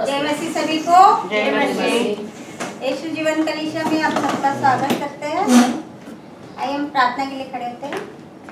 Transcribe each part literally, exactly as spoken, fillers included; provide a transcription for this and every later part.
जय मसीह सभी को। जय मसीह। यीशु जीवन कलीसिया में आप सबका स्वागत करते हैं। आइए हम प्रार्थना के लिए खड़े होते हैं।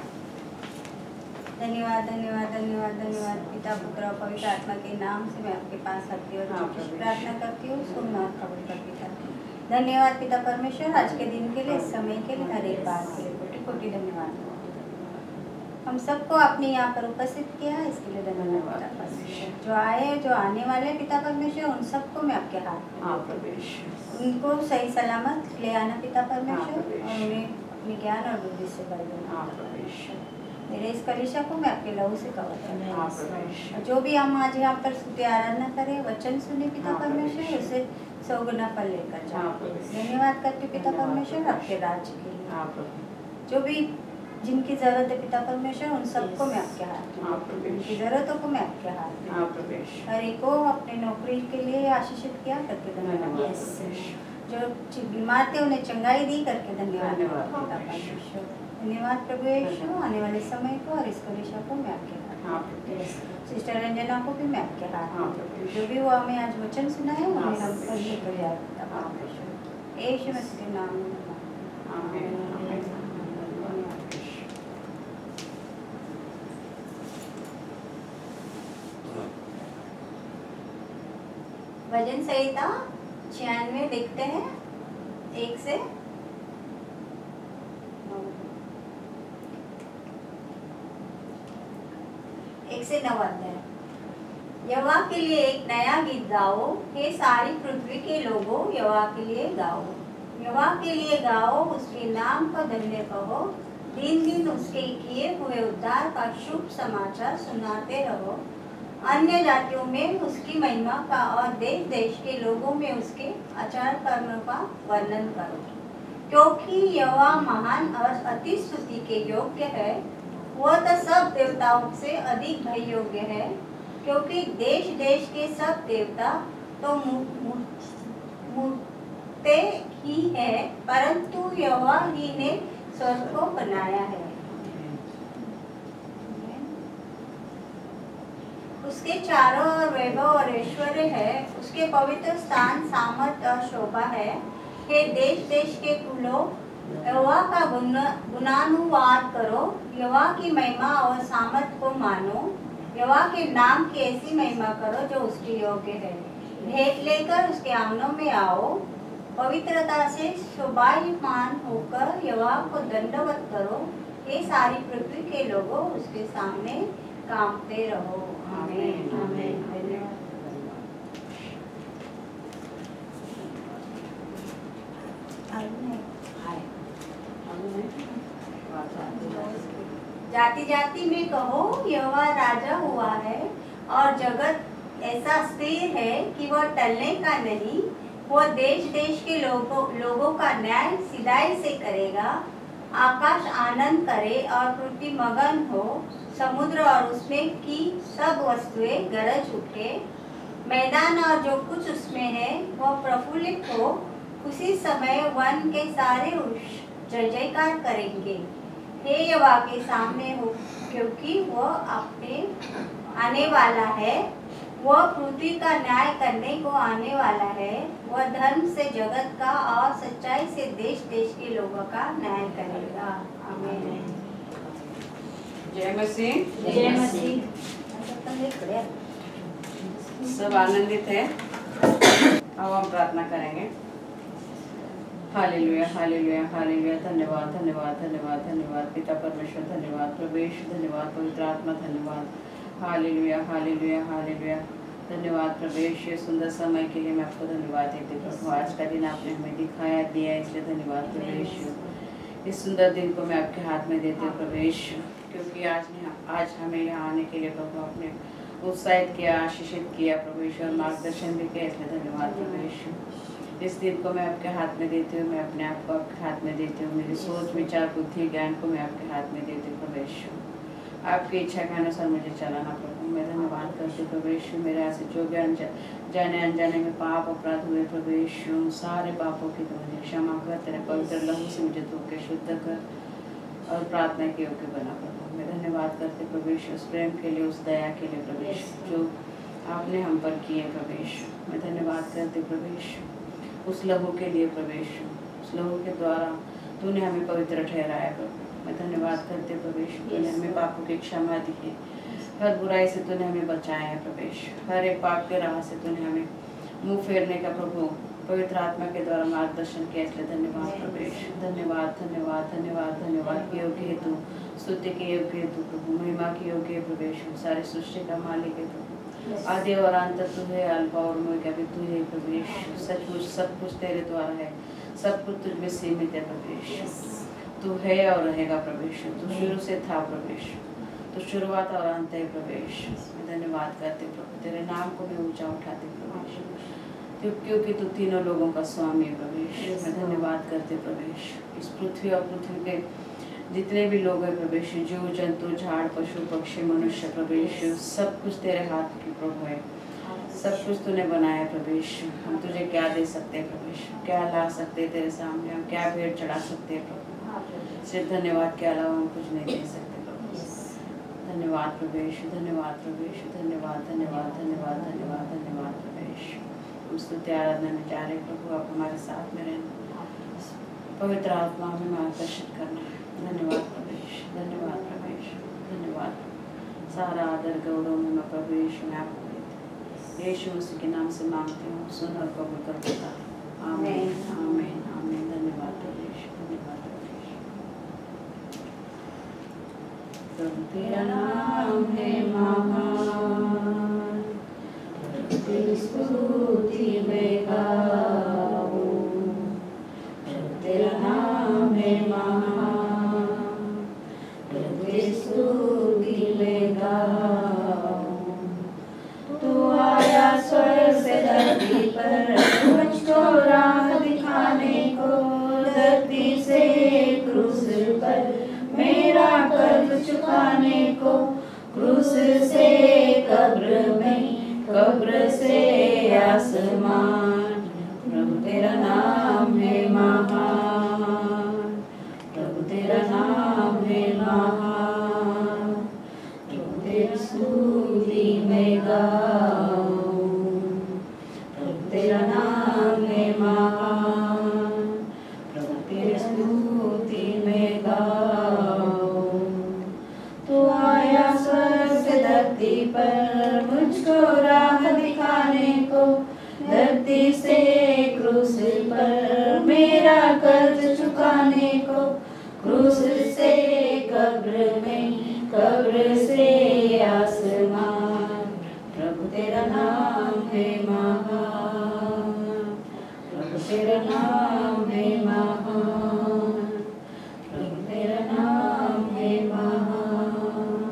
धन्यवाद धन्यवाद धन्यवाद धन्यवाद पिता पुत्र और पवित्र आत्मा के नाम से मैं आपके पास आती हूँ और प्रार्थना करती हूँ। सुनना कबूल कर पिता। धन्यवाद पिता परमेश्वर, आज के दिन के लिए, इस समय के लिए, हर एक बात के लिए कोटि कोटि धन्यवाद। हम सबको आपने यहाँ पर उपस्थित किया है, इसके लिए धन्यवाद पिता परमेश्वर। जो आए जो आने वाले पिता परमेश्वर, उन सबको मैं आपके हाथ में, उनको सही सलामत ले आना पिता परमेश्वर, और उन्हें अपने ज्ञान और बुद्धि से भर देना। मेरे इस कलीसिया को मैं आपके लहू से कवर करना। जो भी हम आज यहाँ पर स्तुति आराधना करें, वचन सुने पिता परमेश्वर, उसे सौ गुना फल लेकर जाओ। धन्यवाद करते पिता परमेश्वर आपके राज्य के लिए। जो भी जिनकी जरूरत है पिता परमेश्वर, उन सबको मैं आपके हाथ में, उनकी जरूरतों को मैं आपके हाथ में, हर एक को अपने नौकरी के लिए आशीषित किया करके धन्यवाद। जो बीमार थे उन्हें चंगाई दी करके धन्यवाद पिता परमेश्वर। धन्यवाद प्रभु यीशु। आने वाले समय को और इस कलीसिया को मैं आपके हाथ में, सिस्टर रंजना को भी मैं आपके हाथ में, जो भी वो हमें आज वचन सुना है उन्हें हम पढ़ने को याद पिता परमेश्वर, यीशु मसीह के नाम में। भजन संहिता छियानवे देखते हैं, एक से एक से नौ अध्याय। यहोवा के लिए एक नया गीत गाओ, हे सारी पृथ्वी के लोगों, यहोवा के लिए गाओ। यहोवा के लिए गाओ, उसके नाम को धन्य कहो। दिन दिन उसके किए हुए उद्धार का शुभ समाचार सुनाते रहो। अन्य जातियों में उसकी महिमा का और देश देश के लोगों में उसके आचार कर्मों का वर्णन करो। क्योंकि यहोवा महान और अति स्तुति के योग्य है, वह तो सब देवताओं से अधिक भय योग्य है। क्योंकि देश देश के सब देवता तो मूर्ते ही है, परंतु यहोवा ही ने स्वर्ग को बनाया है। उसके चारों ओर वैभव और ऐश्वर्य है, उसके पवित्र स्थान सामर्थ और शोभा है। हे देश देश के कुलों, यहोवा का गुणानुवाद करो। यहोवा की महिमा और सामर्थ को मानो। यहोवा के नाम की ऐसी महिमा करो जो उसके योग्य है। भेंट लेकर उसके आंगनों में आओ, पवित्रता से शोभायमान होकर यहोवा को दंडवत करो। ये सारी पृथ्वी के लोगों, उसके सामने कांपते रहो। आमीन आमीन। धन्यवाद। जाति जाति में कहो, यहोवा राजा हुआ है, और जगत ऐसा स्थिर है कि वह टलने का नहीं। वह देश देश के लोगों लोगों का न्याय सिधाई से करेगा। आकाश आनंद करे और पृथ्वी मगन हो। समुद्र और उसमें की सब वस्तुएं गरज उठे। मैदान और जो कुछ उसमें है वह प्रफुल्लित हो। उसी समय वन के सारे जय जयकार करेंगे। हे यहोवा के सामने हो, क्योंकि वह अपने आने वाला है। वह पृथ्वी का न्याय करने को आने वाला है। वह धर्म से जगत का और सच्चाई से देश देश के लोगों का न्याय करेगा। आमीन। जय मसीह। जय मसीह। सब आनंदित है। अब हम प्रार्थना करेंगे। Hallelujah hallelujah hallelujah. धन्यवाद धन्यवाद धन्यवाद धन्यवाद पिता परमेश्वर, धन्यवाद प्रभु यीशु, धन्यवाद पवित्र आत्मा, धन्यवाद। Hallelujah hallelujah hallelujah. धन्यवाद प्रभु यीशु, सुंदर समय के लिए मैं आपको धन्यवाद देती हूँ प्रभु। आज का दिन आपने हमें दिखाया दिया, इसलिए धन्यवाद प्रभु यीशु। इस सुंदर दिन को मैं आपके हाथ में देती हूँ प्रभु यीशु, क्योंकि आज ने आज हमें यहाँ आने के लिए प्रभु आपने उत्साहित किया, आशीषित किया प्रभु यीशु, और मार्गदर्शन भी किया, इसलिए धन्यवाद प्रभु यीशु। इस दिन को मैं आपके हाथ में देती हूँ, मैं अपने आप को आपके हाथ में देती हूँ। मेरी सोच विचार बुद्धि ज्ञान को मैं आपके हाथ में देती हूँ प्रभु यीशु। आपकी इच्छा के अनुसार मुझे चलाना प्रभु। मैं धन्यवाद करती हूँ प्रभु यीशु। मेरे यहाँ से जो भी जाने अनजाने में पाप अपराध हुए प्रभु यीशु, सारे पापों की तो मुझे क्षमा कर, तेरे पवित्र लहू से मुझे धो के शुद्ध कर और प्रार्थना के योग्य बना प्रभु। मैं धन्यवाद करते प्रभु यीशु उस प्रेम के लिए, उस दया के लिए प्रभु यीशु, जो आपने हम पर किए प्रवेश। मैं धन्यवाद करती प्रवेश उस लहू के लिए प्रवेश, उस लहू के द्वारा तूने हमें पवित्र ठहराया प्रभु। मैं धन्यवाद करते प्रवेश, तूने हमें पापों की क्षमा दी है, हर बुराई से तूने हमें बचाया है प्रवेश, हर एक पाप के राह से तूने हमें मुंह फेरने का प्रभु पवित्र आत्मा के द्वारा मार्गदर्शन किया, इसलिए धन्यवाद प्रवेश। धन्यवाद धन्यवाद धन्यवाद धन्यवाद के योग्य है तू, स्तुति के योग्य है तू प्रभु, महिमा के योग्य है प्रवेश, सारी सृष्टि का मालिक है प्रभु, आदि और अंत तू है, अल्फा और ओमेगा भी तू है प्रवेश। सचमुच सब कुछ तेरे द्वारा है, सब कुछ तुझ में सीमित है प्रवेश। तू है और रहेगा प्रवेश, तू शुरू से था प्रवेश, तो शुरुआत और अंत है प्रवेश। मैं धन्यवाद करते प्रभु, तेरे नाम को मैं ऊंचा उठाते प्रवेश, क्यों क्योंकि तू तीनों लोगों का स्वामी है प्रवेश। मैं धन्यवाद करते प्रवेश, इस पृथ्वी और पृथ्वी के जितने भी लोग हैं प्रवेश, जीव जंतु झाड़ पशु पक्षी मनुष्य प्रवेश, सब कुछ तेरे हाथ की प्रभु है, सब कुछ तूने बनाया प्रवेश। हम तुझे क्या दे सकते हैं प्रवेश, क्या ला सकते हैं तेरे सामने, हम क्या भेंट चढ़ा सकते हैं प्रभु, सिर्फ धन्यवाद के अलावा हम कुछ नहीं दे सकते प्रभु। धन्यवाद प्रवेश, धन्यवाद प्रवेश, धन्यवाद धन्यवाद धन्यवाद धन्यवाद धन्यवाद प्रवेश। हम स्तुति आराधना में जा रहे प्रभु, आप हमारे साथ में रहना, पवित्र आत्मा हमें मार्गदर्शित करना। धन्यवाद प्रवेश, धन्यवाद प्रवेश, धन्यवाद। सारा आदर गौरव में प्रवेश में आपको देते, यीशु मसीह के नाम से मांगती हूँ, सुन और कबूल कर देता। आमीन आमीन आमीन। धन्यवाद प्रवेश, धन्यवाद प्रवेश। प्रभु तेरा नाम है महान, तेरी स्तुति में गाऊं। प्रभु तेरा नाम है महान, प्रभु तेरी स्तुति में गाऊं। तू आया स्वर्ग से धरती पर, मुझको राह दिखाने को, धरती से क्रूस पर मेरा कर्ज चुकाने को, क्रूस से कब्र में, कब्र से आसमान। प्रभु तेरा नाम है महान, प्रभु तेरा नाम है महान, प्रभु तेरी स्तुति में गाऊं। प्रभु तेरा नाम है महान, प्रभु तेरी स्तुति में गाऊं। तू आया स्वर्ग से धरती पर, मुझको राह दिखाने को, धरती से क्रूस पर मेरा कर्ज चुकाने को, क्रूस से कब्र में, कब्र से आसमान। प्रभु तेरा नाम है महान, प्रभु तेरा नाम है महान, प्रभु तेरा नाम है महान।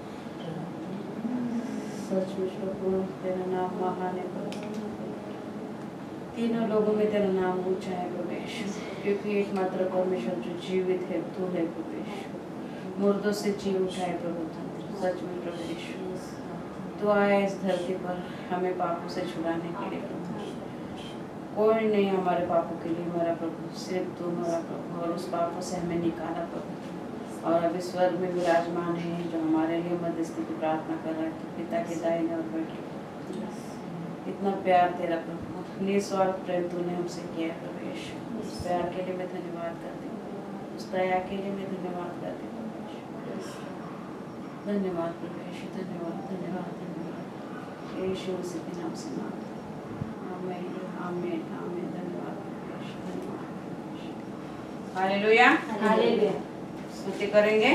सचमुच प्रभु तेरा नाम महान है प्रभु, तीनों लोगों में तेरा नाम ऊंचा है प्रवेश, क्योंकि एकमात्र परमेश्वर जो जीवित है तू है प्रवेश, मुर्दों से जी उठा है प्रभु तंत्र। सच में प्रवेश तू आया इस धरती पर हमें पापों से छुड़ाने के लिए प्रभु, कोई नहीं हमारे पापों के लिए मरा प्रभु, सिर्फ तू मरा प्रभु, और उस पापों से हमें निकाला प्रभु। और अभी स्वर्ग में विराजमान है जो हमारे लिए मध्यस्थी की प्रार्थना कर रहा है, तो पिता के दाहिने और बैठे। इतना प्यार तेरा प्रभु, निस्वार्थ प्रेम तूने हमसे किया प्रवेश, उस प्यार के लिए मैं धन्यवाद करती हूँ, उस दया के लिए मैं धन्यवाद करती हूँ प्रवेश। धन्यवाद प्रवेश, धन्यवाद धन्यवाद धन्यवाद। यीशु मसीह के नाम से मांगते हैं, आमीन आमीन आमीन। धन्यवाद प्रवेश, धन्यवाद प्रवेश। Hallelujah hallelujah. स्तुति करेंगे।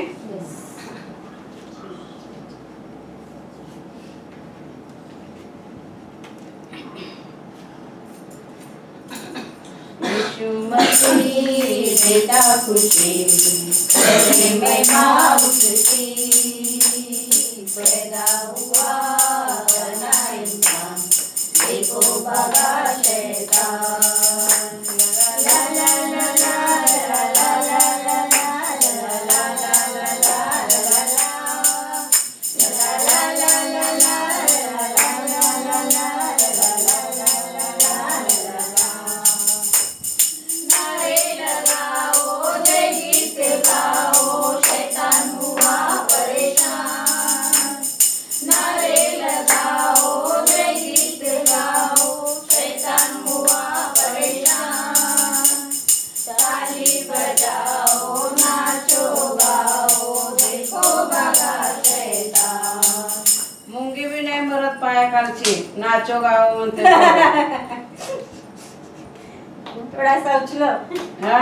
यीशु मसीह बेटा खुशी तेरी महिमा उसकी, पैदा हुआ बना इंसान, देखो भगा शैतान। ला ला ला ला ला ला ला ला ला ला ला ला नारे लगाओ पायाखालची नाचो गाव म्हणते थोडासा उचलो. हा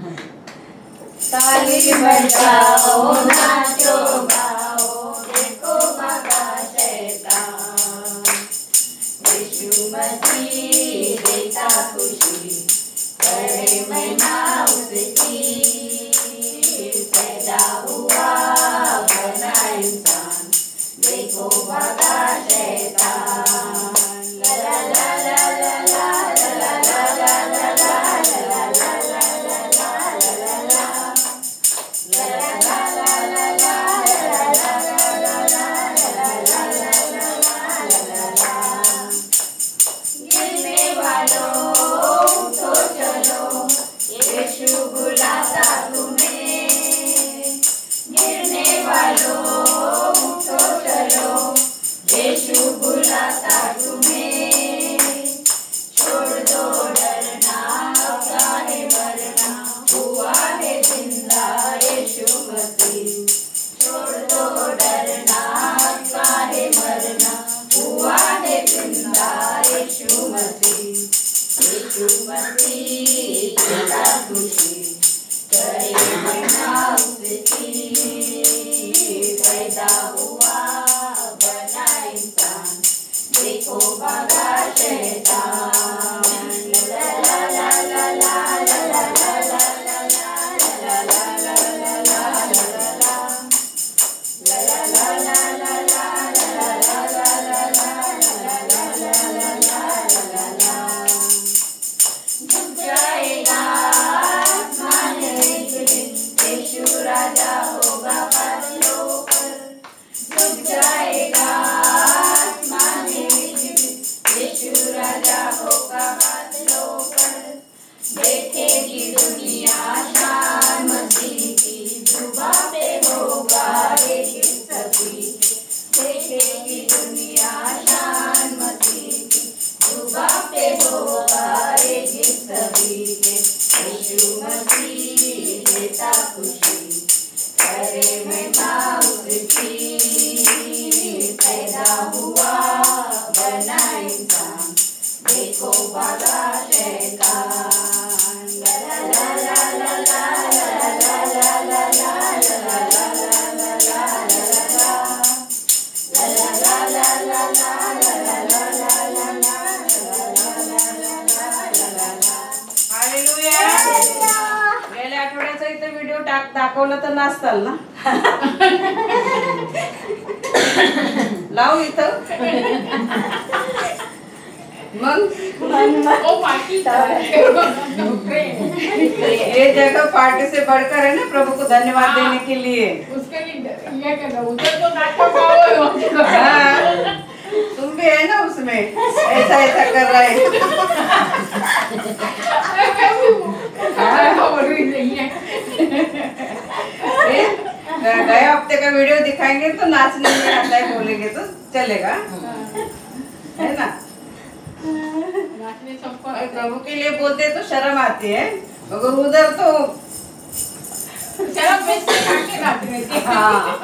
ताली बजाओ नाचो गाओ देखो भागा शैतान, यीशु मसीह देता खुशी करे महिमा उसकी, पैदा हुआ बना इंसान देखो भागा शैतान. ला ला ला ला ला ला ला ला ला ला ला गेल्या आठवड्याचा इथे व्हिडिओ टाक दाखवलं तर नाचताल ना. लावू इथं मग ये जगह पार्टी से बढ़कर है ना, प्रभु को धन्यवाद देने के लिए. उसके लिए ये करना उधर तो नाटक गाओ. हाँ, तुम भी है ना उसमें, ऐसा ऐसा कर रहा है. गए हफ्ते का वीडियो दिखाएंगे तो नाचने में आता है, बोलेंगे तो चलेगा, है ना. प्रभु के लिए बोलते तो शर्म आती है, मगर उधर तो शर्म में से काटे गाते रहते. हाँ.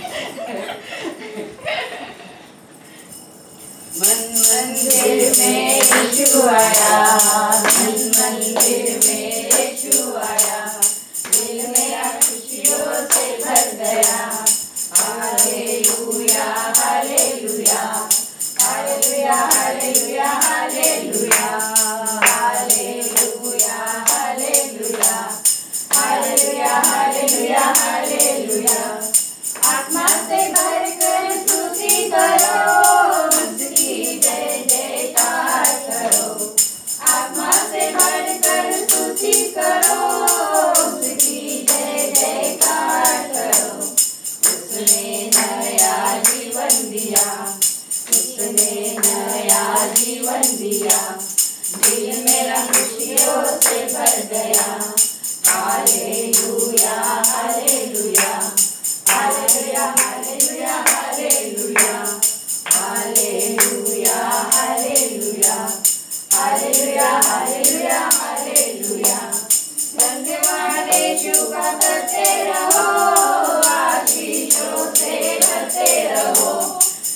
मन मंदिर में यीशु आया, मन मंदिर में यीशु आया, दिल मेरा खुशियों से भर गया. Hallelujah hallelujah hallelujah hallelujah hallelujah hallelujah hallelujah hallelujah hallelujah hallelujah. आत्मा से भरकर स्तुति करो, उसकी जय जयकार करो. आत्मा से भरकर स्तुति करो, उसकी जय जयकार करो. उसने नया जीवन दिया, उसने नया जीवन दिया, दिल मेरा खुशियों से भर गया. Hallelujah hallelujah hallelujah hallelujah hallelujah hallelujah hallelujah hallelujah hallelujah hallelujah. धन्यवाद यीशु का करते रहो, आशीषों से भरते रहो.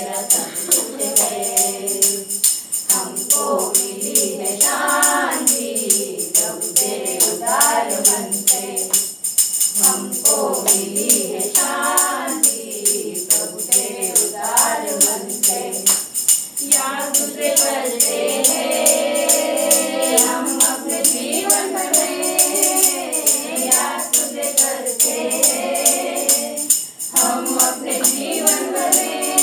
मेरा सब कुछ है। हमको मिली है शांति प्रभु तेरे उदार मन से। हमको मिली है शांति प्रभु तेरे उदार मन से। याद तुझे करते हैं हम अपने जीवन में, याद तुझे करते हैं हम अपने जीवन में।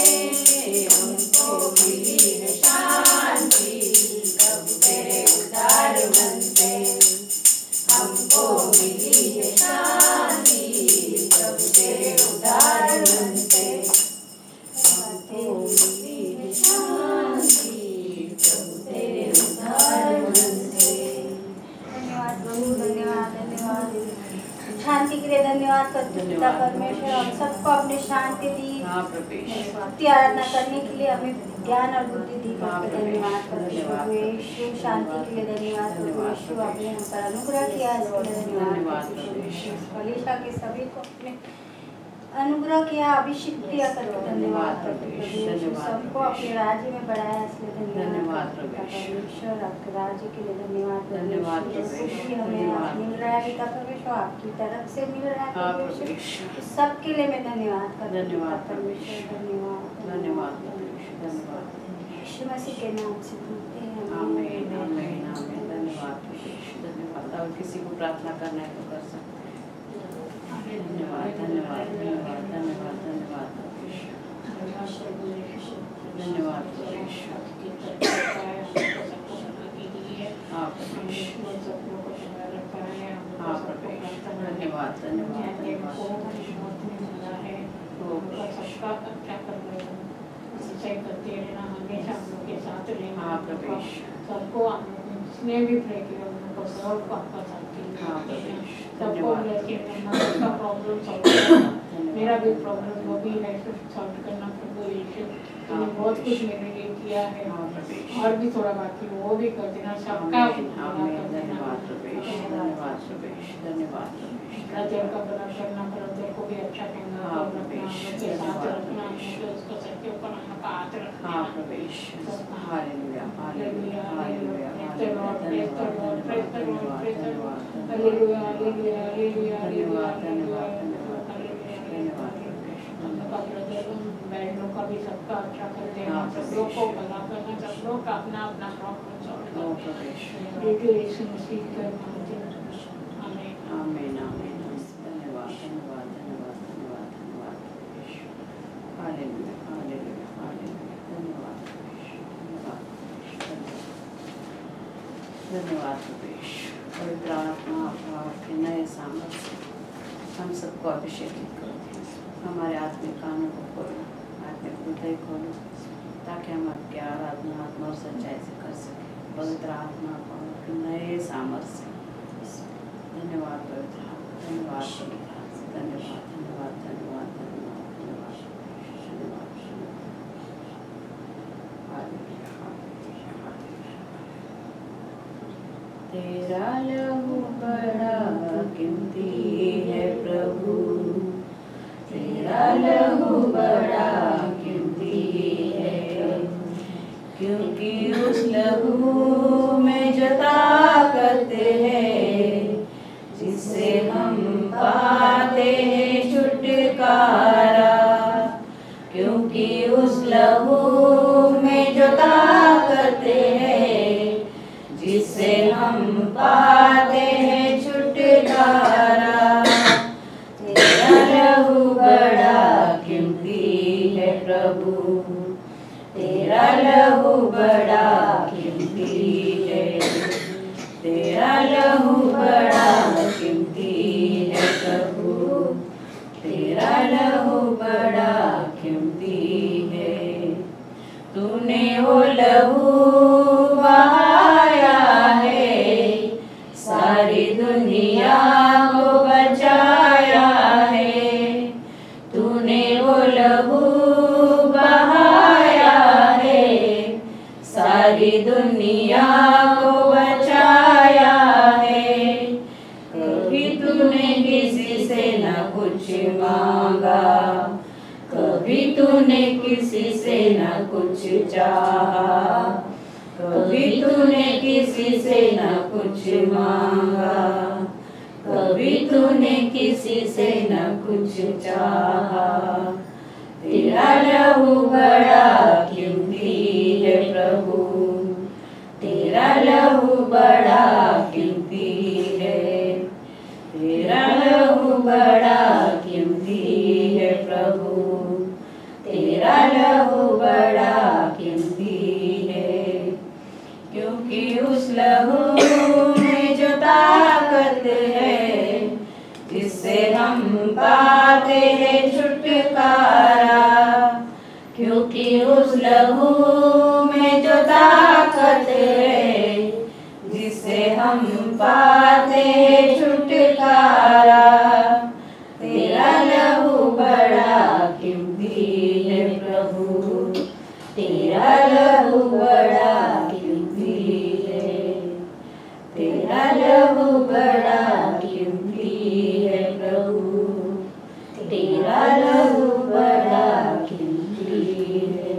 हमको मिली है शांति प्रभु तेरे उदार मन से। हमको मिली है शांति प्रभु तेरे उदार मन से। हमको मिली है शांति प्रभु तेरे उदार मन से। धन्यवाद प्रभु, धन्यवाद धन्यवाद। शांति के लिए धन्यवाद करते हैं पिता परमेश्वर। हम सबको अपने शांति दी, भक्ति आराधना करने के लिए हमें ज्ञान और बुद्धि दी। धन्यवाद प्रभु यीशु। शांति के लिए धन्यवाद प्रभु यीशु। आपने हम पर अनुग्रह किया, इसके लिए धन्यवाद प्रभु यीशु। कलीसिया के सभी को अपने अनुग्रह किया, अभिषेक किया करके धन्यवाद प्रभु यीशु। सबको अपने राज्य में बढ़ाया, इसलिए धन्यवाद परमेश्वर। आपके राज्य के लिए धन्यवाद धन्यवाद प्रभु। हमें मिल रहा है पिता परमेश्वर, आपकी तरफ से मिल रहा है प्रभु यीशु। सबके लिए मैं धन्यवाद करती हूँ धन्यवाद परमेश्वर। धन्यवाद धन्यवाद धन्यवाद यीशु मसीह के नाम से बोलते हैं आमीन आमीन आमीन। धन्यवाद धन्यवाद। और किसी को प्रार्थना करना है तो कर सकते हैं। धन्यवाद धन्यवाद धन्यवाद धन्यवाद धन्यवाद धन्यवाद हाँ हाँ धन्यवाद धन्यवाद करते रहना, हमेशा हम लोग के साथ रहना। हाँ प्रवेश सबको स्नेह भी प्रे किया, उनको सबको आपका साथ सबको लेके सबका प्रॉब्लम सॉल्व करना। मेरा भी प्रॉब्लम वो भी है सॉल्व करना प्रभु यीशु। तुमने बहुत कुछ मेरे लिए किया है, और भी थोड़ा बाकी वो भी कर देना। सबका धन्यवाद प्रवेश धन्यवाद प्रवेश धन्यवाद ब्रदर का भला करना, ब्रदर को भी अच्छा कहना, के साथ रखना, उसको सर के ऊपर हाथ रखना। हाँ प्रवेश हालेलुया हालेलुया हालेलुया धन्यवाद धन्यवाद हालेलुया हालेलुया हालेलुया धन्यवाद धन्यवाद धन्यवाद बहनों का भी सबका अच्छा कर देना, सब लोग को भला करना, सब लोग का अपना अपना प्रॉब्लम सॉल्व करना। यीशु मसीह का नाम से आमीन आमीन आमीन। धन्यवाद धन्यवाद धन्यवाद धन्यवाद धन्यवाद हालेलुया हालेलुया हालेलुया धन्यवाद धन्यवाद धन्यवाद प्रवेश। पवित्र आत्मा आपके नए सामर्थ्य हम सबको अभिषेकित करो। हमारे आत्मिक कानों को खोलो, आत्मिक हृदय खोलो, ताकि हम आपकी आराधना आत्मा और सच्चाई से कर सकें। पवित्र आत्मा को आपके नए सामर्थ्य से धन्यवाद पवित्र धन्यवाद धन्यवाद धन्यवाद धन्यवाद धन्यवाद धन्यवाद तेरा लहू बड़ा कीमती है प्रभु, तेरा लहू बड़ा कीमती है, क्योंकि उस लहू में जो ताकत है जिससे हम पाते हैं छुटकारा। क्योंकि उस लहू में जो ताकत है जिससे हम पाते हैं छुटकारा। तेरा लहू बड़ा कीमती है प्रभु, तेरा लहू बड़ा कीमती है, तेरा लहू बड़ा कीमती है प्रभु, तेरा लहू बड़ा कीमती है। तूने वो लहू बहाया है, सारी दुनिया को बचाया है। तूने वो लहू बहाया है, सारी दुनिया को बचाया है। कभी तूने किसी से न कुछ मांगा, कभी तूने किसी से न कुछ चाहा, कभी तूने किसी से न कुछ मांगा, कभी तूने किसी से न कुछ चाहा। तेरा लहू बड़ा कीमती है प्रभु, तेरा लहू बड़ा कीमती है, तेरा लहू बड़ा कीमती है प्रभु, तेरा लहू बड़ा कीमती है। क्योंकि उस लहू में जो ताकत है, जिससे हम पाते हैं छुटकारा, क्योंकि उस लहू में जो ताकत है, जिससे हम पाते हैं छुटकारा। तेरा लहू बड़ा कीमती है प्रभु, तेरा लहू बड़ा कीमती है, तेरा लहू बड़ा कीमती है प्रभु, तेरा लहू बड़ा कीमती है।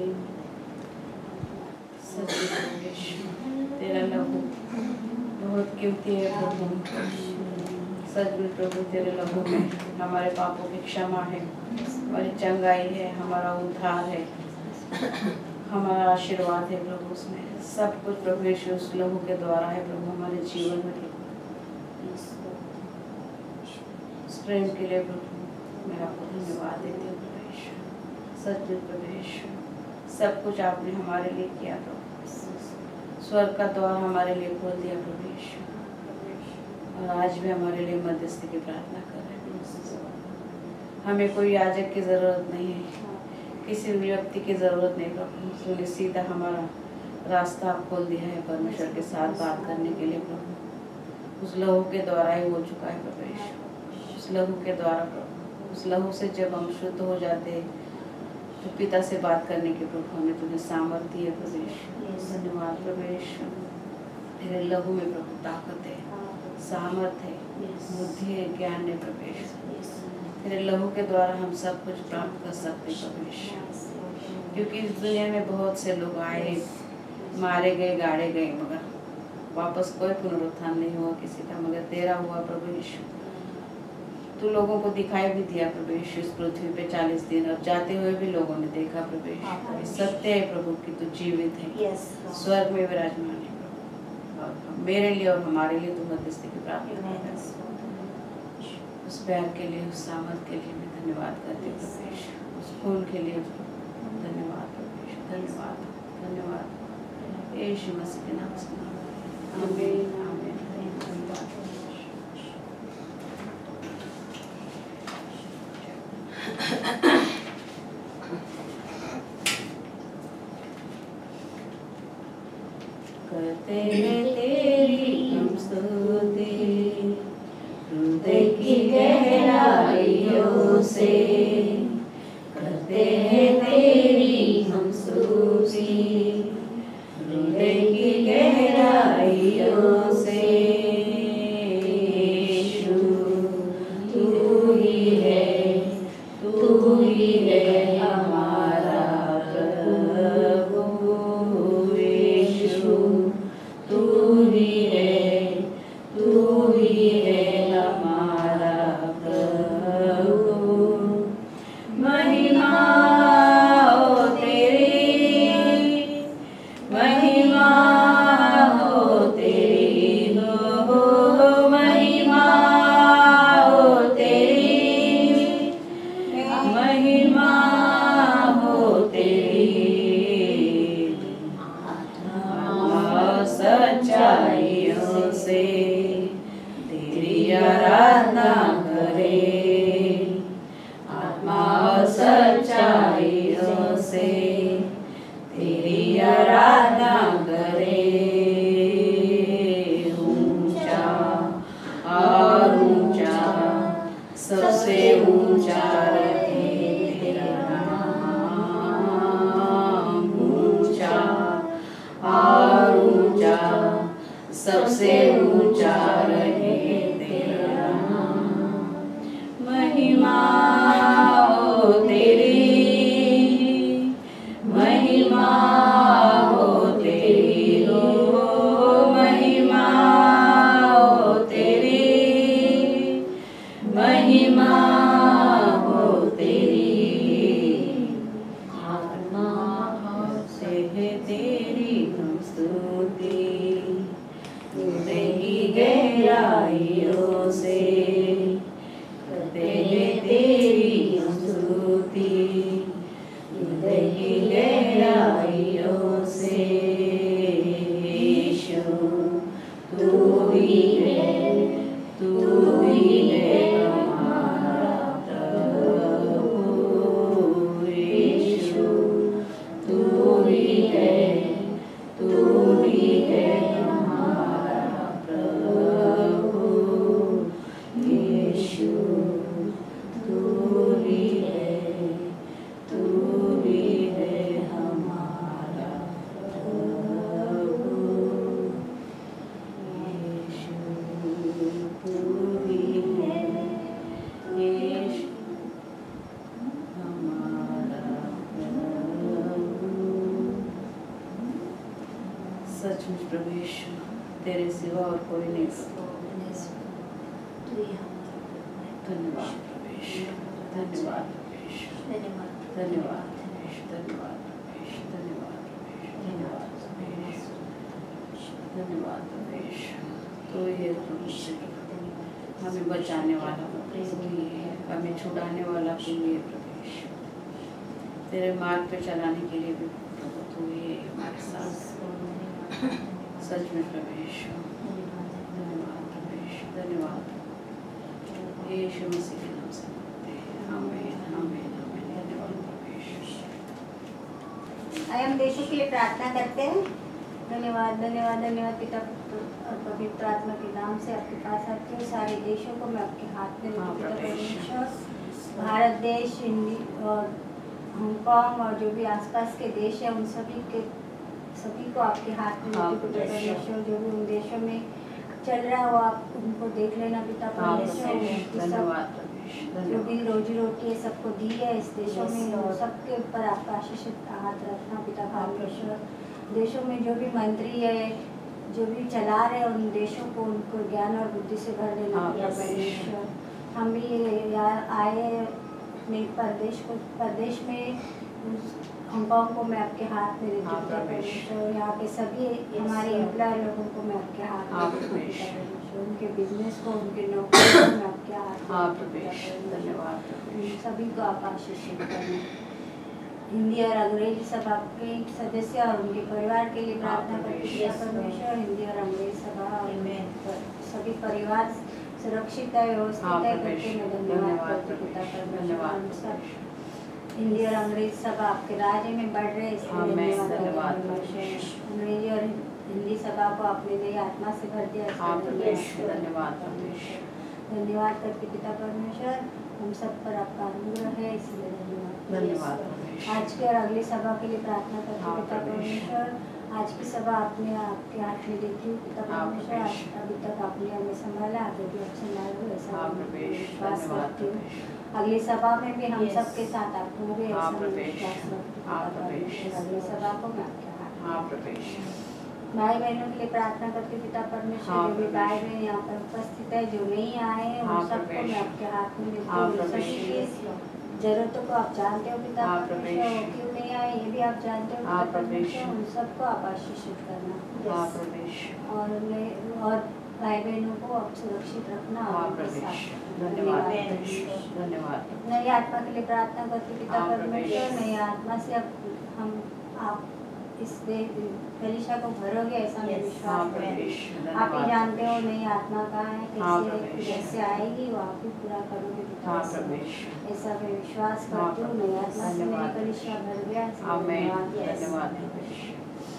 तेरा लहू बहुत कीमती है प्रभु। सच में प्रभु तेरे लहू में हमारे पापों की क्षमा है, हमारी चंगाई है, हमारा उद्धार है, हमारा आशीर्वाद है प्रभु। उसमें सब कुछ प्रभु यीशु उस लहू के द्वारा है प्रभु हमारे जीवन में। उस प्रेम के लिए प्रभु मैं आपको धन्यवाद देती हूँ प्रभु यीशु। सच में प्रभु यीशु सब कुछ आपने हमारे लिए किया प्रभु, स्वर्ग का द्वार हमारे लिए खोल दिया प्रभु यीशु, और आज भी हमारे लिए मध्यस्थी की प्रार्थना कर रहे हैं। हमें कोई याजक की ज़रूरत नहीं है, किसी भी व्यक्ति की ज़रूरत नहीं प्रभु, तूने सीधा हमारा रास्ता आप खोल दिया है परमेश्वर के साथ बात करने के लिए प्रभु। उस लहू के द्वारा ही हो चुका है प्रभु यीशु, उस लहू के द्वारा प्रभु, उस लहू से जब हम शुद्ध हो जाते हैं तो पिता से बात करने के प्रभु हमें तुझे सामर्थ्य है प्रभु यीशु। धन्यवाद प्रभु यीशु, तेरे लहू में प्रभु ताकत है, सामर्थ्य है, बुद्धि है, ज्ञान है प्रभु यीशु। तेरे लहू के द्वारा हम सब कुछ प्राप्त कर सकते हैं प्रभु यीशु। क्योंकि इस दुनिया में बहुत से लोग आए, मारे गए, गाड़े गए, मगर वापस कोई पुनरुत्थान नहीं हुआ किसी का, मगर तेरा हुआ प्रभु यीशु। तू लोगों को दिखाई भी दिया प्रभु यीशु इस पृथ्वी पे चालीस दिन, और जाते हुए भी लोगों ने देखा प्रभु यीशु। सत्य है प्रभु कि तू जीवित है, स्वर्ग में विराजमान है प्रभु, और मेरे लिए और हमारे लिए तू मध्यस्थी की प्रार्थना कर। उस प्यार के लिए, उस सामर्थ के लिए मैं धन्यवाद करती हूँ प्रभु यीशु, उस खून के लिए धन्यवाद प्रभु यीशु, धन्यवाद धन्यवाद यीशु मसीह के नाम से। आमीन आमीन धन्यवाद। करते हैं तेरी हम स्तुति हृदय की गहराइयों से, करते हैं तेरी हम स्तुति हृदय की गहराइयों से। यीशु तू ही है, तू ही है हमारा प्रभु, यीशु तू ही है, तू ही है हमारा प्रभु। महिमा हो तेरी, महिमा हो तेरी, हो महिमा हो तेरी, महिमा हो तेरी। सच्चाइयों से तेरी आराधना करे, आत्मा सच्चाइयों से तेरी आराधना करे। ऊंचा और ऊंचा, सबसे ऊंचा रहे तेरा नाम, ऊंचा और ऊंचा, सबसे ऊंचा रहे तेरा नाम। महिमा हो तेरी, से करते हैं तेरी स्तुति, हृदय की गहराइयों से। यीशु तू ही है, तू ही है हमारा प्रभु। यीशु तू ही है, तू ही है हमारा प्रभु। यीशु तू ही है, तू ही है हमारा प्रभु। यीशु तू ही है, यीशु हमारा प्रभु। सचमुच प्रभु यीशु, तेरे सिवा और कोई नहीं। धन्यवाद प्रभु यीशु, धन्यवाद प्रभु यीशु, धन्यवाद प्रभु यीशु, धन्यवाद प्रभु यीशु, धन्यवाद धन्यवाद प्रभु यीशु, धन्यवाद प्रभु यीशु। तो ये प्रभु से हमें बचाने वाला प्रभु ही है, हमें छुड़ाने वाला तू ही है प्रभु यीशु। तेरे मार्ग पे चलाने के लिए भी प्रभु तू ही है हमारे साथ। सच में प्रभु यीशु, धन्यवाद प्रभु यीशु, धन्यवाद यीशु मसीह के नाम से मांगते हैं। आमीन, आमीन, आमीन। धन्यवाद प्रभु यीशु। आइए हम देशों के लिए प्रार्थना करते हैं। धन्यवाद धन्यवाद धन्यवाद पिता पुत्र और पवित्र आत्मा के नाम से आपके पास आते हैं। सारे देशों को मैं आपके हाथ में हाँ, देती हूँ पिता परमेश्वर। परमेश्वर। भारत देश, इंडिया और हांगकांग और जो भी आसपास के देश हैं उन सभी के सभी को आपके हाथ में हाँ, देती हूँ पिता परमेश्वर। परमेश्वर। जो भी उन देशों में चल रहा है वो आप उनको देख लेना पिता हाँ, परमेश्वर। उनकी सब धन्यवाद प्रभु यीशु, जो धन्यवाद। भी रोजी रोटी है सबको दी है इस देशों Yes, में, Lord. सबके ऊपर आपका आशीषित हाथ रखना पिता हाँ, परमेश्वर। देशों में जो भी मंत्री है, जो भी चला रहे हैं उन देशों को उनको ज्ञान और बुद्धि से भर देना हाँ, पिता yes. परमेश्वर। हम भी यहाँ आए अपने प्रदेश को प्रदेश में उस हांगकांग को मैं आपके हाथ में देती हाँ, हूँ पिता परमेश्वर। परमेश्वर। यहाँ के सभी हमारे Lord. एम्प्लॉय लोगों को मैं आपके हाथ में हाँ, देती हूँ पिता परमेश्वर। परमेश्वर। उनके बिजनेस को, उनके नौकरी को मैं आपके हाथ में हाँ देती हूँ प्रभु पिता यीशु, परमेश्वर। धन्यवाद प्रभु उन यीशु। सभी को आप आशीषित करना। हिंदी और अंग्रेजी सभा के सदस्य और उनके परिवार के लिए प्रार्थना करते हैं Yes, Lord. परमेश्वर। हिंदी और अंग्रेजी सभा और Amen. सभी परिवार सुरक्षित है, व्यवस्थित हाँ है प्रभु करके यीशु, मैं धन्यवाद धन्यवाद करती हूँ प्रभु पिता यीशु, परमेश्वर। धन्यवाद हम प्रभु सब यीशु। हिंदी और अंग्रेजी सभा आपके राज्य में बढ़ रहे हैं, इसलिए आमीन, धन्यवाद धन्यवाद करते हैं प्रभु परमेश्वर। यीशु। अंग्रेजी और हिंदी सभा को आपने नई आत्मा से भर दिया, इसलिए हाँ प्रभु धन्यवाद यीशु, करते हैं धन्यवाद पिता प्रभु यीशु। परमेश्वर। धन्यवाद करके पिता परमेश्वर हम सब पर आपका अनुग्रह है, इसलिए धन्यवाद। धन्यवाद प्रभु यीशु। आज के और अगली सभा के लिए प्रार्थना करते हाँ, हैं पिता प्रभु यीशु। परमेश्वर। आज की सभा आपने आपके हाथ में देती हूँ पिता हाँ, परमेश्वर। प्रभु यीशु। अभी तक आपने हमें संभाला, आगे भी अच्छे मार्ग ऐसा हाँ मैं प्रभु यीशु, विश्वास धन्यवाद करती प्रभु हूँ। यीशु। अगली सभा में भी हम Yes. सबके साथ आप होंगे, हाँ, ऐसा मैं प्रभु विश्वास यीशु। रखती हूँ हाँ, पिता प्रभु परमेश्वर। यीशु। अगली सभा को मैं आपके हाथ में हाँ देती प्रभु यीशु। हूँ। भाई बहनों के लिए प्रार्थना करती हूँ पिता परमेश्वर। हाँ, जो भी प्रभु भाई यीशु। बहन यहाँ पर उपस्थित है, जो नहीं आए हैं, हाँ, उन सबको प्रभु मैं यीशु। आपके हाथ में देती हाँ, हूँ। प्रभु सभी यीशु। की जरूरतों को आप जानते हो पिता हाँ, प्रभु परमेश्वर। वो यीशु। क्यों नहीं आए ये भी आप जानते हो हाँ, पिता प्रभु परमेश्वर। यीशु। उन सबको आप आशीषित करना। हाँ प्रभु यीशु। और उन्हें और भाई बहनों को आप सुरक्षित रखना और हाँ उनके प्रभु साथ यीशु, रखना। धन्यवाद धन्यवाद प्रभु यीशु, धन्यवाद प्रभु। नई आत्मा के लिए प्रार्थना करते पिता हाँ, प्रभु परमेश्वर। यीशु। नई आत्मा से अब हम आप इस कलीसिया को भरोगे, ऐसा मैं Yes. हाँ विश्वास प्रभु करती यीशु, हूँ। धन्यवाद आप ही जानते हो नई आत्मा कहाँ है, हाँ, कैसे प्रभु यीशु। कैसे आएगी, वो आप ही पूरा करोगे पिता हाँ परमेश्वर। प्रभु यीशु। ऐसा मैं विश्वास हाँ, करती हूँ। प्रभु नई आत्मा से मेरा धन्यवाद। कलीसिया भर गया, इसलिए आमीन, धन्यवाद। Yes. धन्यवाद प्रभु यीशु।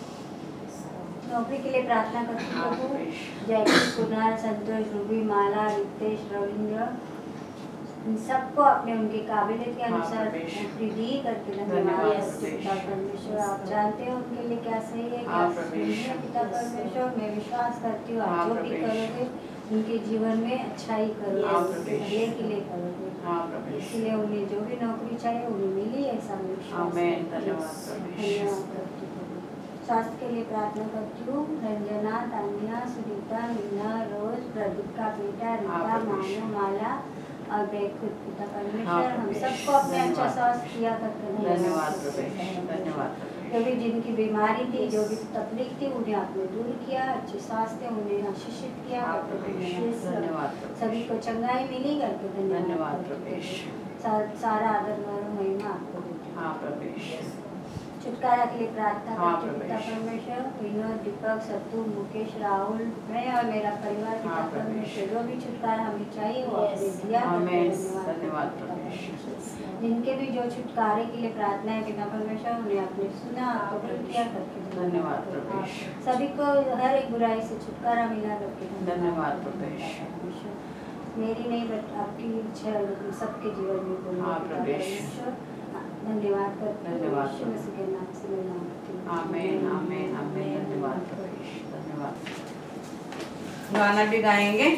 नौकरी के लिए प्रार्थना करती हूँ हाँ प्रभु। प्रभु यीशु। जयदीप, कुणाल, संतोष, रूबी, माला, रितेश, रविंद्र, इन सबको अपने उनके काबिलियत के हाँ, अनुसार प्रभु यीशु। नौकरी दी करके धन्यवाद, धन्यवाद Yes. करती हूँ पिता परमेश्वर। आप जानते हो उनके लिए क्या सही है, क्या हाँ, प्रभु सही है यीशु। पिता परमेश्वर। मैं विश्वास करती हूँ हाँ, आप जो प्रभु भी यीशु। करोगे उनके जीवन में अच्छाई करोगे, हाँ, उनके प्रभु यीशु। भले के लिए करोगे। हाँ प्रभु यीशु। इसलिए उन्हें जो भी नौकरी चाहिए उन्हें मिली, ऐसा मैं विश्वास आमीन, करती हूँ। धन्यवाद प्रभु यीशु। धन्यवाद करती हूँ प्रभु। स्वास्थ्य के लिए प्रार्थना करती हूँ। रंजना, तानिया, सुनीता, मीना, रोज, प्रदीप का बेटा, हाँ, रीता, प्रभु मानो, यीशु। माला और बैकुट पिता हाँ, परमेश्वर। हम प्रभु सबको यीशु। अपने अच्छा धन्यवाद। स्वास्थ्य किया करते हैं। धन्यवाद प्रभु यीशु, धन्यवाद प्रभु जो भी जिनकी बीमारी थी, जो भी तकलीफ थी, उन्हें आपने दूर किया। अच्छे स्वास्थ्य उन्हें आशीषित किया। धन्यवाद। सभी को चंगाई मिली करके धन्यवाद प्रभेश। सारा आदर और महिमा आपको देते हैं। हाँ प्रभेश। छुटकारा के लिए प्रार्थना हाँ, करते हैं पिता परमेश्वर। विनोद, दीपक, सत्तू, मुकेश, राहुल, मैं और मेरा परिवार पिता हाँ, परमेश्वर, जो भी छुटकारा हमें चाहिए वो आपने दिया। आमीन। धन्यवाद परमेश्वर। जिनके भी जो छुटकारे के लिए प्रार्थना है पिता परमेश्वर, उन्हें आपने सुना, कबूल किया करके धन्यवाद परमेश्वर। सभी को हर एक बुराई से छुटकारा मिला करके धन्यवाद परमेश्वर। मेरी नहीं बट आपकी इच्छा है लेकिन सबके जीवन में पूरी हाँ, पिता प्रभेश। परमेश्वर। धन्यवाद करते हैं। धन्यवाद। यीशु मसीह के नाम से मैं मांगती हूँ। आमीन आमीन आमीन। धन्यवाद प्रभेश। धन्यवाद। गाना भी गाएंगे।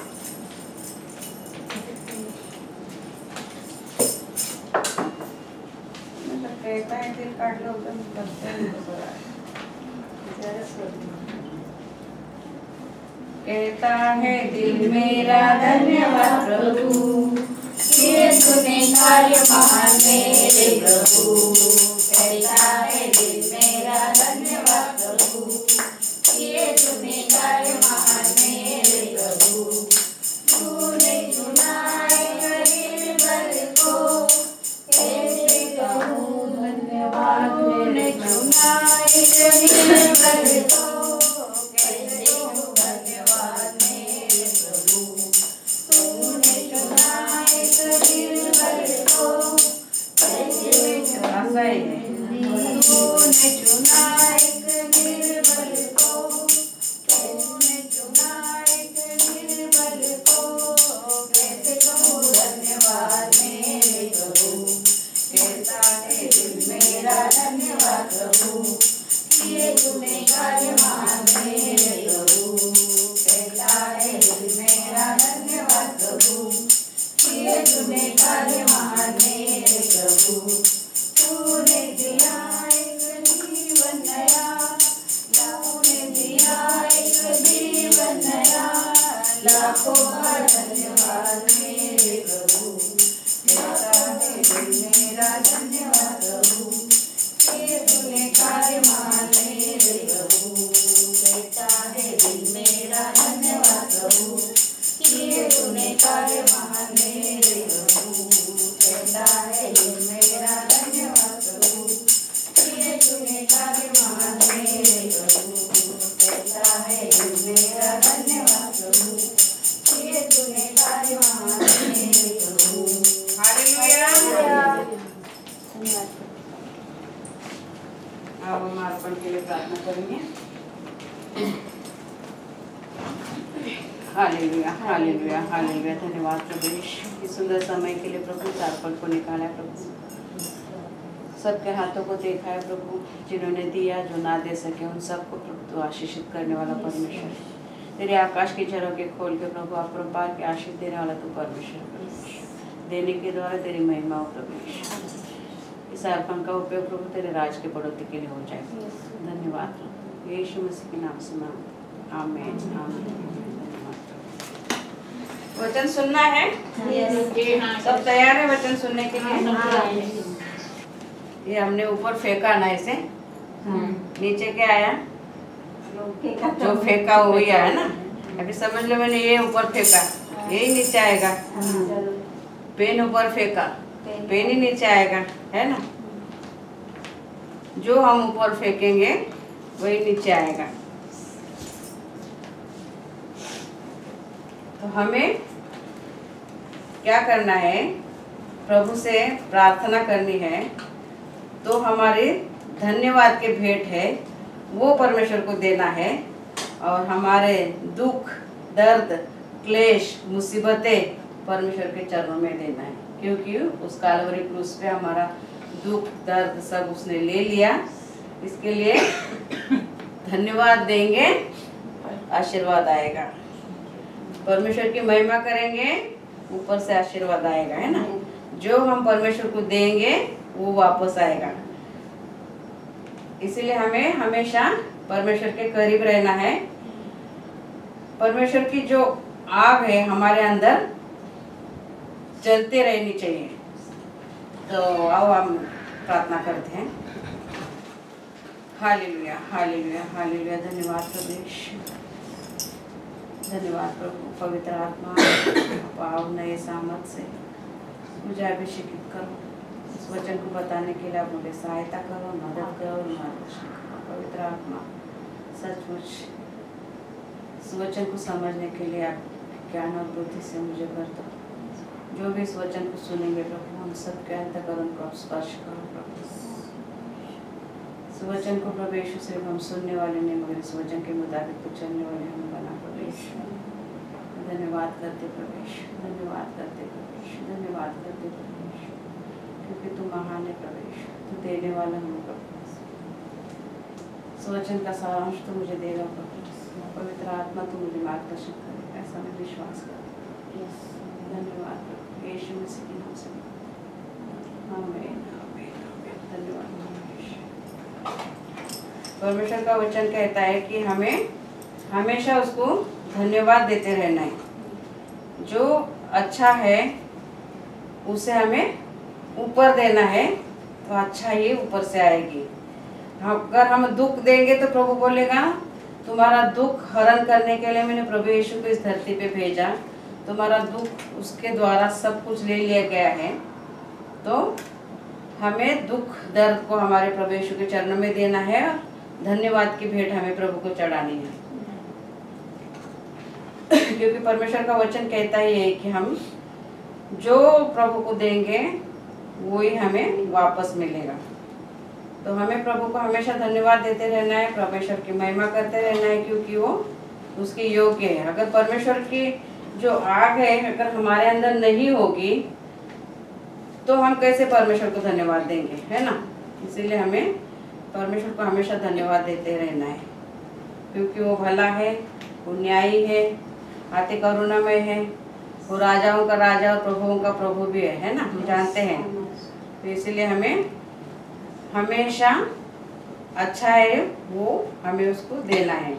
कहता है दिल काट लो तो बचते नहीं तो बुरा है। कहता है दिल मेरा धन्यवाद प्रभु, किए तूने कार्य महान मेरे प्रभु। कहता है दिल मेरा धन्यवाद प्रभु, किए तूने कार्य महान मेरे प्रभु। तूने चुना एक निर्बल को, कैसे कहूँ धन्यवाद। तूने चुना एक निर्बल को, कैसे कहूँ धन्यवाद मेरे प्रभु। तूने चुना एक निर्बल को, कैसे ऐसा ही है। तूने चुना एक निर्बल को, तूने चुना एक निर्बल को, कैसे कहूँ धन्यवाद मेरे प्रभु। कहता है दिल मेरा धन्यवाद प्रभु, किए तूने कार्य महान मेरे प्रभु। कहता है दिल मेरा धन्यवाद प्रभु, किए तूने कार्य महान मेरे प्रभु। तूने दिया एक जीवन नया, तूने दिया एक जीवन नया, लाखों बार धन्यवाद मेरे प्रभु। कहता है दिल मेरा धन्यवाद प्रभु, किए तूने कार्य महान मेरे प्रभु। कहता है दिल मेरा धन्यवाद प्रभु, किए तूने कार्य महान मेरे प्रभु। कहता है दिल मेरा धन्यवाद प्रभु, किए तूने कार्य महान मेरे प्रभु। कहता है दिल मेरा धन्यवाद प्रभु, किए तूने कार्य महान मेरे प्रभु। हालेलुया। धन्यवाद। अब हम अर्पण के लिए प्रार्थना करेंगे। Hallelujah hallelujah hallelujah. धन्यवाद प्रभु यीशु, इस सुंदर समय के लिए प्रभु इस अर्पण को निकाला है प्रभु। सबके हाथों को देखा है प्रभु, जिन्होंने दिया जो ना दे सके उन सबको प्रभु तो आशीषित करने वाला परमेश्वर। तेरे आकाश की झरोखे खोल के प्रभु अपरंपार के आशीष देने वाला तू परमेश्वर। देने के द्वारा तेरी महिमा हो प्रभु यीशु। इस अर्पण का उपयोग प्रभु तेरे राज के बढ़ोतरी के लिए हो जाए। धन्यवाद प्रभु यीशु मसीह के नाम से मांग आमीन आमीन। वचन सुनना है, सब तैयार है वचन सुनने के लिए? ये हमने ऊपर फेंका ना, इसे नीचे क्या आया? जो फेंका वो ही आया ना। अभी समझ लो मैंने ये ऊपर फेंका, यही नीचे आएगा। पेन ऊपर फेंका, पेन ही नीचे आएगा, है ना। जो हम ऊपर फेंकेंगे वही नीचे आएगा। तो हमें क्या करना है? प्रभु से प्रार्थना करनी है। तो हमारे धन्यवाद के भेंट है वो परमेश्वर को देना है, और हमारे दुख, दर्द, क्लेश, मुसीबतें परमेश्वर के चरणों में देना है, क्योंकि उस कालवरी क्रूस पे हमारा दुख, दर्द सब उसने ले लिया। इसके लिए धन्यवाद देंगे, आशीर्वाद आएगा। परमेश्वर की महिमा करेंगे, ऊपर से आशीर्वाद आएगा, है ना। जो हम परमेश्वर को देंगे वो वापस आएगा। इसीलिए हमें हमेशा परमेश्वर के करीब रहना है। परमेश्वर की जो आग है हमारे अंदर जलते रहनी चाहिए। तो आओ हम प्रार्थना करते हैं। Hallelujah hallelujah hallelujah. धन्यवाद प्रभु यीशु, धन्यवाद प्रभु। पवित्र आत्मा पाव नए सामर्थ से मुझे अभिषेकित करो, इस वचन को बताने के लिए आप मुझे सहायता करो, मदद करो, मार्गदर्शन करो। पवित्र आत्मा सचमुच इस वचन को समझने के लिए आप ज्ञान और बुद्धि से मुझे भर दो। जो भी इस वचन को सुनेंगे प्रभु, हम सबके अंतःकरण को स्पर्श करो प्रभु। इस वचन को प्रभु यीशु सिर्फ हम सुनने वाले नहीं, मगर इस वचन के मुताबिक तो चलने वाले हम बना प्रभु यीशु। धन्यवाद करते प्रभु यीशु, धन्यवाद करते प्रभु यीशु, धन्यवाद करते प्रभु यीशु, क्योंकि तू महान है प्रभु यीशु, तू देने वाला हूँ प्रभु। इस वचन का सारांश तो मुझे देगा प्रभु। पवित्र आत्मा तो मुझे मार्गदर्शन करे, ऐसा मैं विश्वास करती हूँ। धन्यवाद प्रभु यीशु मसीह के नाम से, आमीन आमीन आमीन। धन्यवाद परमेश्वर का वचन कहता है कि हमें हमेशा उसको धन्यवाद देते रहना है। जो अच्छा है उसे हमें ऊपर देना है, तो अच्छा ही ऊपर से आएगी। अगर हम दुख देंगे तो प्रभु बोलेगा तुम्हारा दुख हरण करने के लिए मैंने प्रभु यीशु को इस धरती पे भेजा, तुम्हारा दुख उसके द्वारा सब कुछ ले लिया गया है। तो हमें दुख दर्द को हमारे प्रभु यीशु के चरणों में देना है, धन्यवाद की भेंट हमें प्रभु को चढ़ानी है। क्योंकि परमेश्वर का वचन कहता ही है कि हम जो प्रभु को देंगे वो ही हमें वापस मिलेगा। तो हमें प्रभु को हमेशा धन्यवाद देते रहना है, परमेश्वर की महिमा करते रहना है, क्योंकि वो उसके योग्य है। अगर परमेश्वर की जो आग है अगर हमारे अंदर नहीं होगी तो हम कैसे परमेश्वर को धन्यवाद देंगे, है ना। इसीलिए हमें परमेश्वर को हमेशा धन्यवाद देते रहना है, क्योंकि वो भला है, वो न्यायी है, अति करुणामय है, वो राजाओं का राजा और प्रभुओं का प्रभु भी है, है ना, हम जानते हैं। तो इसलिए हमें हमेशा अच्छा है वो हमें उसको देना है।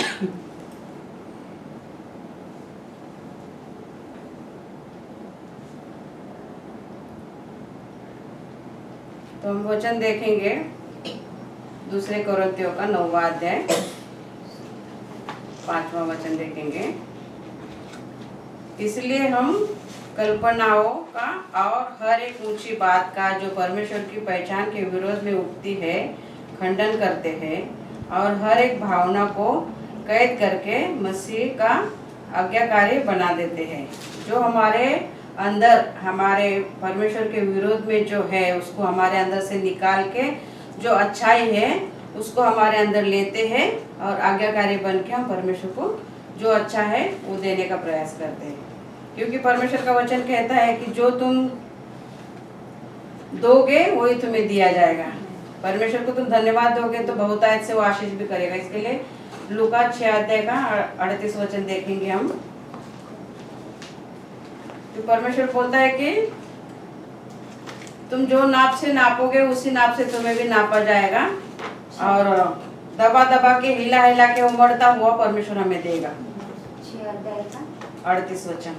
तो हम वचन देखेंगे दूसरे कोरिन्थियों का नौवां अध्याय पांचवा वचन देखेंगे। इसलिए हम कल्पनाओं का और हर एक ऊंची बात का जो परमेश्वर की पहचान के विरोध में उठती है खंडन करते हैं, और हर एक भावना को कैद करके मसीह का आज्ञाकारी बना देते हैं। जो हमारे अंदर हमारे परमेश्वर के विरोध में जो है उसको हमारे अंदर से निकाल के जो अच्छाई है उसको हमारे अंदर लेते हैं, और आज्ञाकारी बन के हम परमेश्वर को जो अच्छा है वो देने का प्रयास करते हैं। क्योंकि परमेश्वर का वचन कहता है कि जो तुम दोगे वही तुम्हें दिया जाएगा। परमेश्वर को तुम धन्यवाद दोगे तो बहुतायत से वो आशीष भी करेगा। इसके लिए लूका छह अध्याय का अड़तीस वचन देखेंगे हम। तो परमेश्वर बोलता है कि तुम जो नाप से नापोगे उसी नाप से तुम्हें भी नापा जाएगा, और दबा दबा के हिला हिला के उमड़ता हुआ परमेश्वर हमें देगा। अड़तीस वचन,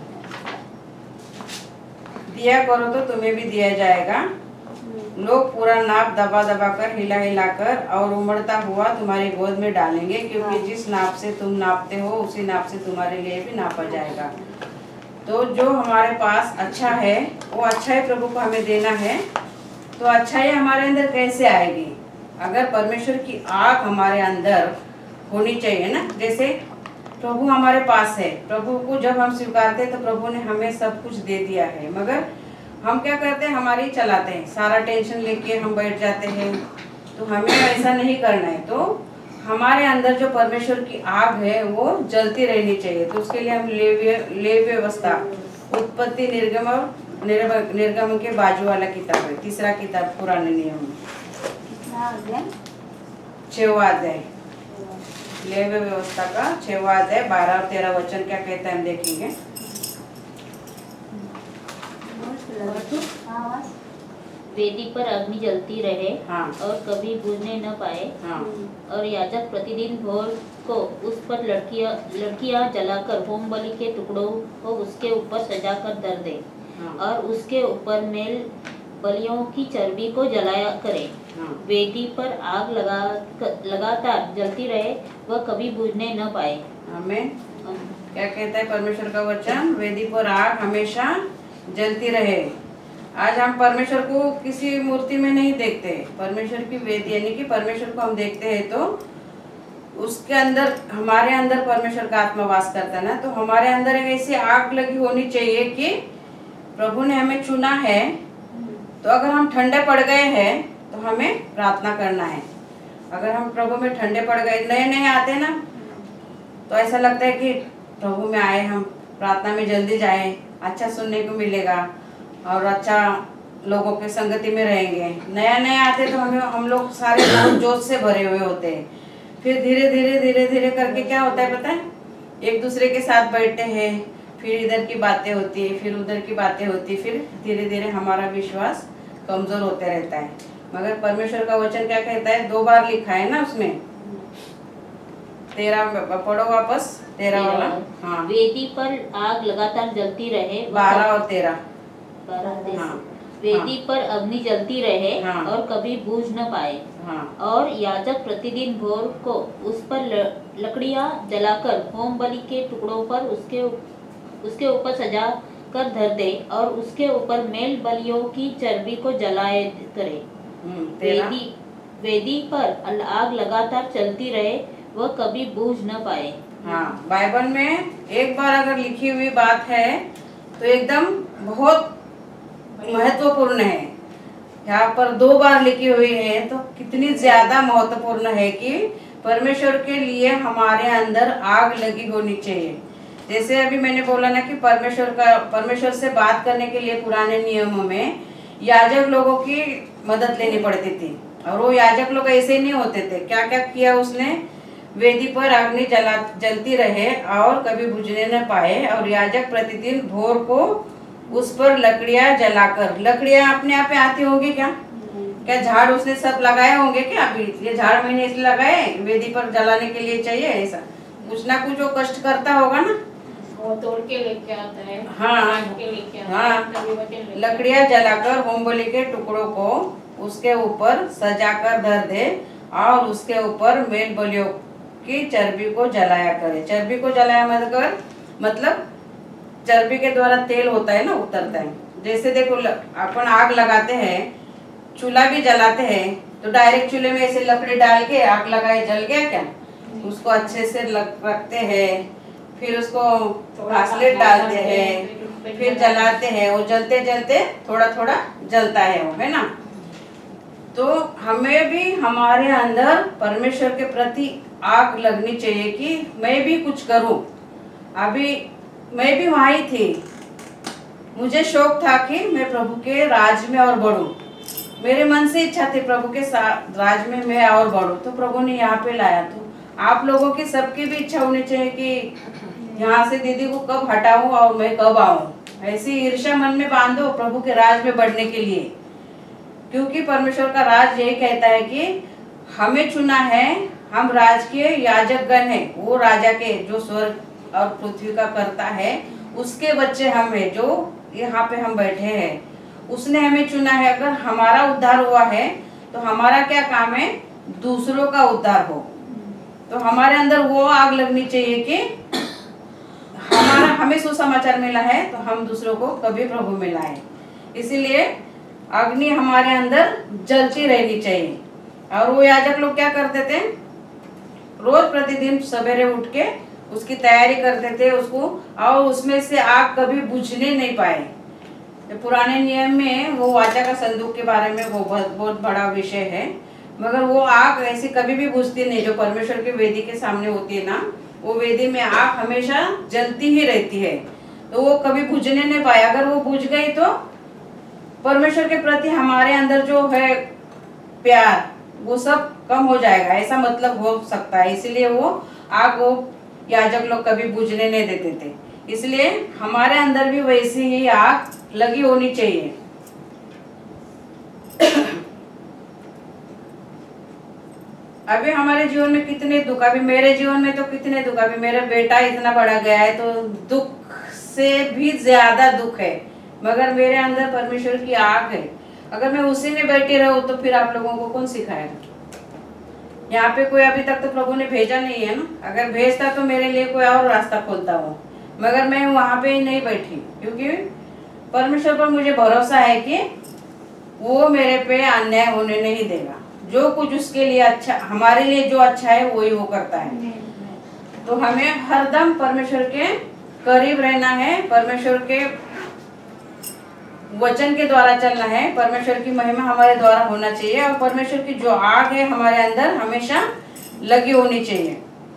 दिया करो तो तुम्हें भी दिया जाएगा, लोग पूरा नाप दबा दबा कर हिला हिला कर और उमड़ता हुआ तुम्हारी गोद में डालेंगे, क्योंकि जिस नाप से तुम नापते हो उसी नाप से तुम्हारे लिए भी नापा जाएगा। तो जो हमारे पास अच्छा है वो अच्छा ही प्रभु को हमें देना है। तो अच्छाई हमारे अंदर कैसे आएगी? अगर परमेश्वर की आग हमारे अंदर होनी चाहिए ना। जैसे प्रभु हमारे पास है, प्रभु को जब हम स्वीकारते हैं तो प्रभु ने हमें सब कुछ दे दिया है, मगर हम क्या करते हैं, हमारी चलाते हैं, सारा टेंशन लेके हम बैठ जाते हैं। तो हमें ऐसा नहीं करना है। तो हमारे अंदर जो परमेश्वर की आग है वो जलती रहनी चाहिए। तो उसके लिए हम लेव्य लेव्य व्यवस्था, उत्पत्ति, निर्गम और निर्गम के बाजू वाला किताब है, तीसरा किताब पुराने नियम में, छवा अध्याय, लेव्य व्यवस्था का छवा अध्याय बारह और तेरह वचन क्या कहता है हम देखेंगे। वेदी पर अग्नि जलती रहे, हाँ। और कभी बुझने न पाए, हाँ। और याजक प्रतिदिन भोर को उस पर लड़कियां लड़कियां जलाकर होम बलि के टुकड़ों को उसके ऊपर सजाकर धर दे, हाँ। और उसके ऊपर मेल बलियों की चर्बी को जलाया करे। हाँ। वेदी पर आग लगा लगातार जलती रहे, वह कभी बुझने न पाए। हमें क्या कहता है परमेश्वर का वचन? वेदी पर आग हमेशा जलती रहे। आज हम परमेश्वर को किसी मूर्ति में नहीं देखते। परमेश्वर की वेदी यानी कि परमेश्वर को हम देखते हैं तो उसके अंदर, हमारे अंदर परमेश्वर का आत्मा वास करता है ना, तो हमारे अंदर एक ऐसी आग लगी होनी चाहिए कि प्रभु ने हमें चुना है, तो अगर हम ठंडे पड़ गए हैं तो हमें प्रार्थना करना है। अगर हम प्रभु में ठंडे पड़ गए, नए नए आते ना, तो ऐसा लगता है कि प्रभु में आए, हम प्रार्थना में जल्दी जाएं, अच्छा सुनने को मिलेगा और अच्छा लोगों के संगति में रहेंगे। नया नया आते तो हमें हम लोग सारे लोग जोश से भरे हुए होते हैं। फिर धीरे धीरे धीरे धीरे करके क्या होता है पता है, एक दूसरे के साथ बैठते हैं, फिर इधर की बातें होती है, फिर उधर की बातें होती है, फिर धीरे धीरे हमारा विश्वास कमजोर होते रहता है। मगर परमेश्वर का वचन क्या कहता है? दो बार लिखा है ना उसमें, तेरह पढ़ो वापस, तेरह वाला। हाँ, वेदी पर आग लगातार जलती रहे, बारह और तेरह। बारह हाँ, वेदी पर अग्नि जलती रहे हाँ, और कभी बूझ न पाए। हाँ, और याजक प्रतिदिन भोर को उस पर लकड़ियां जलाकर होम बलि के टुकड़ों पर उसके उसके ऊपर सजा कर धर दे और उसके ऊपर मेल बलियों की चर्बी को जलाए करे। वेदी वेदी पर आग लगातार चलती रहे, वह कभी बूझ न पाए। हाँ, बाइबल में एक बार अगर लिखी हुई बात है तो एकदम बहुत महत्वपूर्ण है। यहाँ पर दो बार लिखी हुई है तो कितनी ज्यादा महत्वपूर्ण है कि परमेश्वर के लिए हमारे अंदर आग लगी होनी चाहिए। जैसे अभी मैंने बोला ना कि परमेश्वर का परमेश्वर से बात करने के लिए पुराने नियमों में याजक लोगों की मदद लेनी पड़ती थी, और वो याजक लोग ऐसे नहीं होते थे। क्या क्या किया उसने? वेदी पर अग्नि जला जलती रहे और कभी बुझने न पाए, और याजक प्रतिदिन भोर को उस पर लकड़ियां जलाकर, लकड़ियां अपने आप आती होंगी क्या? क्या झाड़ उसने सब लगाए होंगे क्या? अभी ये झाड़ मैंने इसलिए लगाए वेदी पर जलाने के लिए चाहिए, ऐसा कुछ ना कुछ वो कष्ट करता होगा ना, वो तोड़ के लेके आता है। हाँ, काट के लेके आता हाँ, है, तभी वजन लेके लकड़ियां जलाकर होम बलि के टुकड़ों को उसके ऊपर सजाकर धर दे और उसके ऊपर मेल बलियों की चर्बी को जलाया करे। चर्बी को जलाया मतलब मतलब चर्बी के द्वारा तेल होता है ना, उतरता है। जैसे देखो अपन आग लगाते हैं, चूल्हा भी जलाते हैं, तो डायरेक्ट चूल्हे में ऐसे लकड़ी डाल के आग लगाए, जल गया क्या? उसको अच्छे से रखते हैं, फिर उसको घासलेट डालते हैं, फिर जलाते हैं, वो जलते जलते थोड़ा थोड़ा जलता है वो, है ना। तो हमें भी हमारे अंदर परमेश्वर के प्रति आग लगनी चाहिए कि मैं भी कुछ करूं। अभी मैं भी वहीं थी, मुझे शौक था कि मैं प्रभु के राज में और बढ़ूं। मेरे मन से इच्छा थी प्रभु के साथ राज में मैं और बढ़ूं, तो प्रभु ने यहाँ पे लाया। तो आप लोगों की सबकी भी इच्छा होनी चाहिए कि यहाँ से दीदी को कब हटाऊं और मैं कब आऊं। ऐसी ईर्ष्या मन में बांधो प्रभु के राज में बढ़ने के लिए, क्योंकि परमेश्वर का राज यही कहता है कि हमें चुना है, हम राज के याजक गण हैं। वो राजा के जो स्वर्ग और पृथ्वी का करता है, उसके बच्चे हम हैं जो यहाँ पे हम बैठे हैं। उसने हमें चुना है। अगर हमारा उद्धार हुआ है तो हमारा क्या काम है? दूसरों का उद्धार हो। तो हमारे अंदर वो आग लगनी चाहिए कि हमारा हमें सुसमाचार मिला है तो हम दूसरों को कभी प्रभु में लाए। इसीलिए अग्नि हमारे अंदर जलती रहनी चाहिए। और वो याजक लोग क्या करते थे? रोज प्रतिदिन सवेरे उठ के उसकी तैयारी करते थे उसको, और उसमें से आग कभी बुझने नहीं पाए। तो पुराने नियम में वो वाचा का संदूक के बारे में वो बहुत बहुत बड़ा विषय है, मगर वो आग ऐसी कभी भी बुझती नहीं। जो परमेश्वर की वेदी के सामने होती है ना, वो वेदी में आग हमेशा जलती ही रहती है, तो वो कभी बुझने नहीं पाए। अगर वो बुझ गई तो परमेश्वर के प्रति हमारे अंदर जो है प्यार वो सब कम हो जाएगा, ऐसा मतलब हो सकता है। इसलिए वो आग वो याजक लोग कभी बुझने नहीं देते थे। इसलिए हमारे अंदर भी वैसी ही आग लगी होनी चाहिए। अभी हमारे जीवन में कितने दुख, अभी मेरे जीवन में तो कितने दुख। अभी मेरा बेटा इतना बड़ा गया है तो दुख से भी ज्यादा दुख है, मगर मेरे अंदर परमेश्वर की आग है। अगर मैं उसी में बैठी रहूं तो फिर आप लोगों को कौन सिखाएगा? यहाँ पे कोई अभी तक तो प्रभु ने भेजा नहीं है ना। अगर भेजता तो मेरे लिए कोई और रास्ता खोलता हो, मगर मैं वहाँ पे नहीं बैठी, क्योंकि परमेश्वर पर मुझे भरोसा है कि वो मेरे पे अन्याय होने नहीं देगा। जो कुछ उसके लिए अच्छा, हमारे लिए जो अच्छा है वही वो करता है। तो हमें हरदम परमेश्वर के करीब रहना है, परमेश्वर के वचन के द्वारा चलना है, परमेश्वर की महिमा हमारे द्वारा होना चाहिए, और परमेश्वर की जो आग है हमारे अंदर हमेशा लगी होनी चाहिए।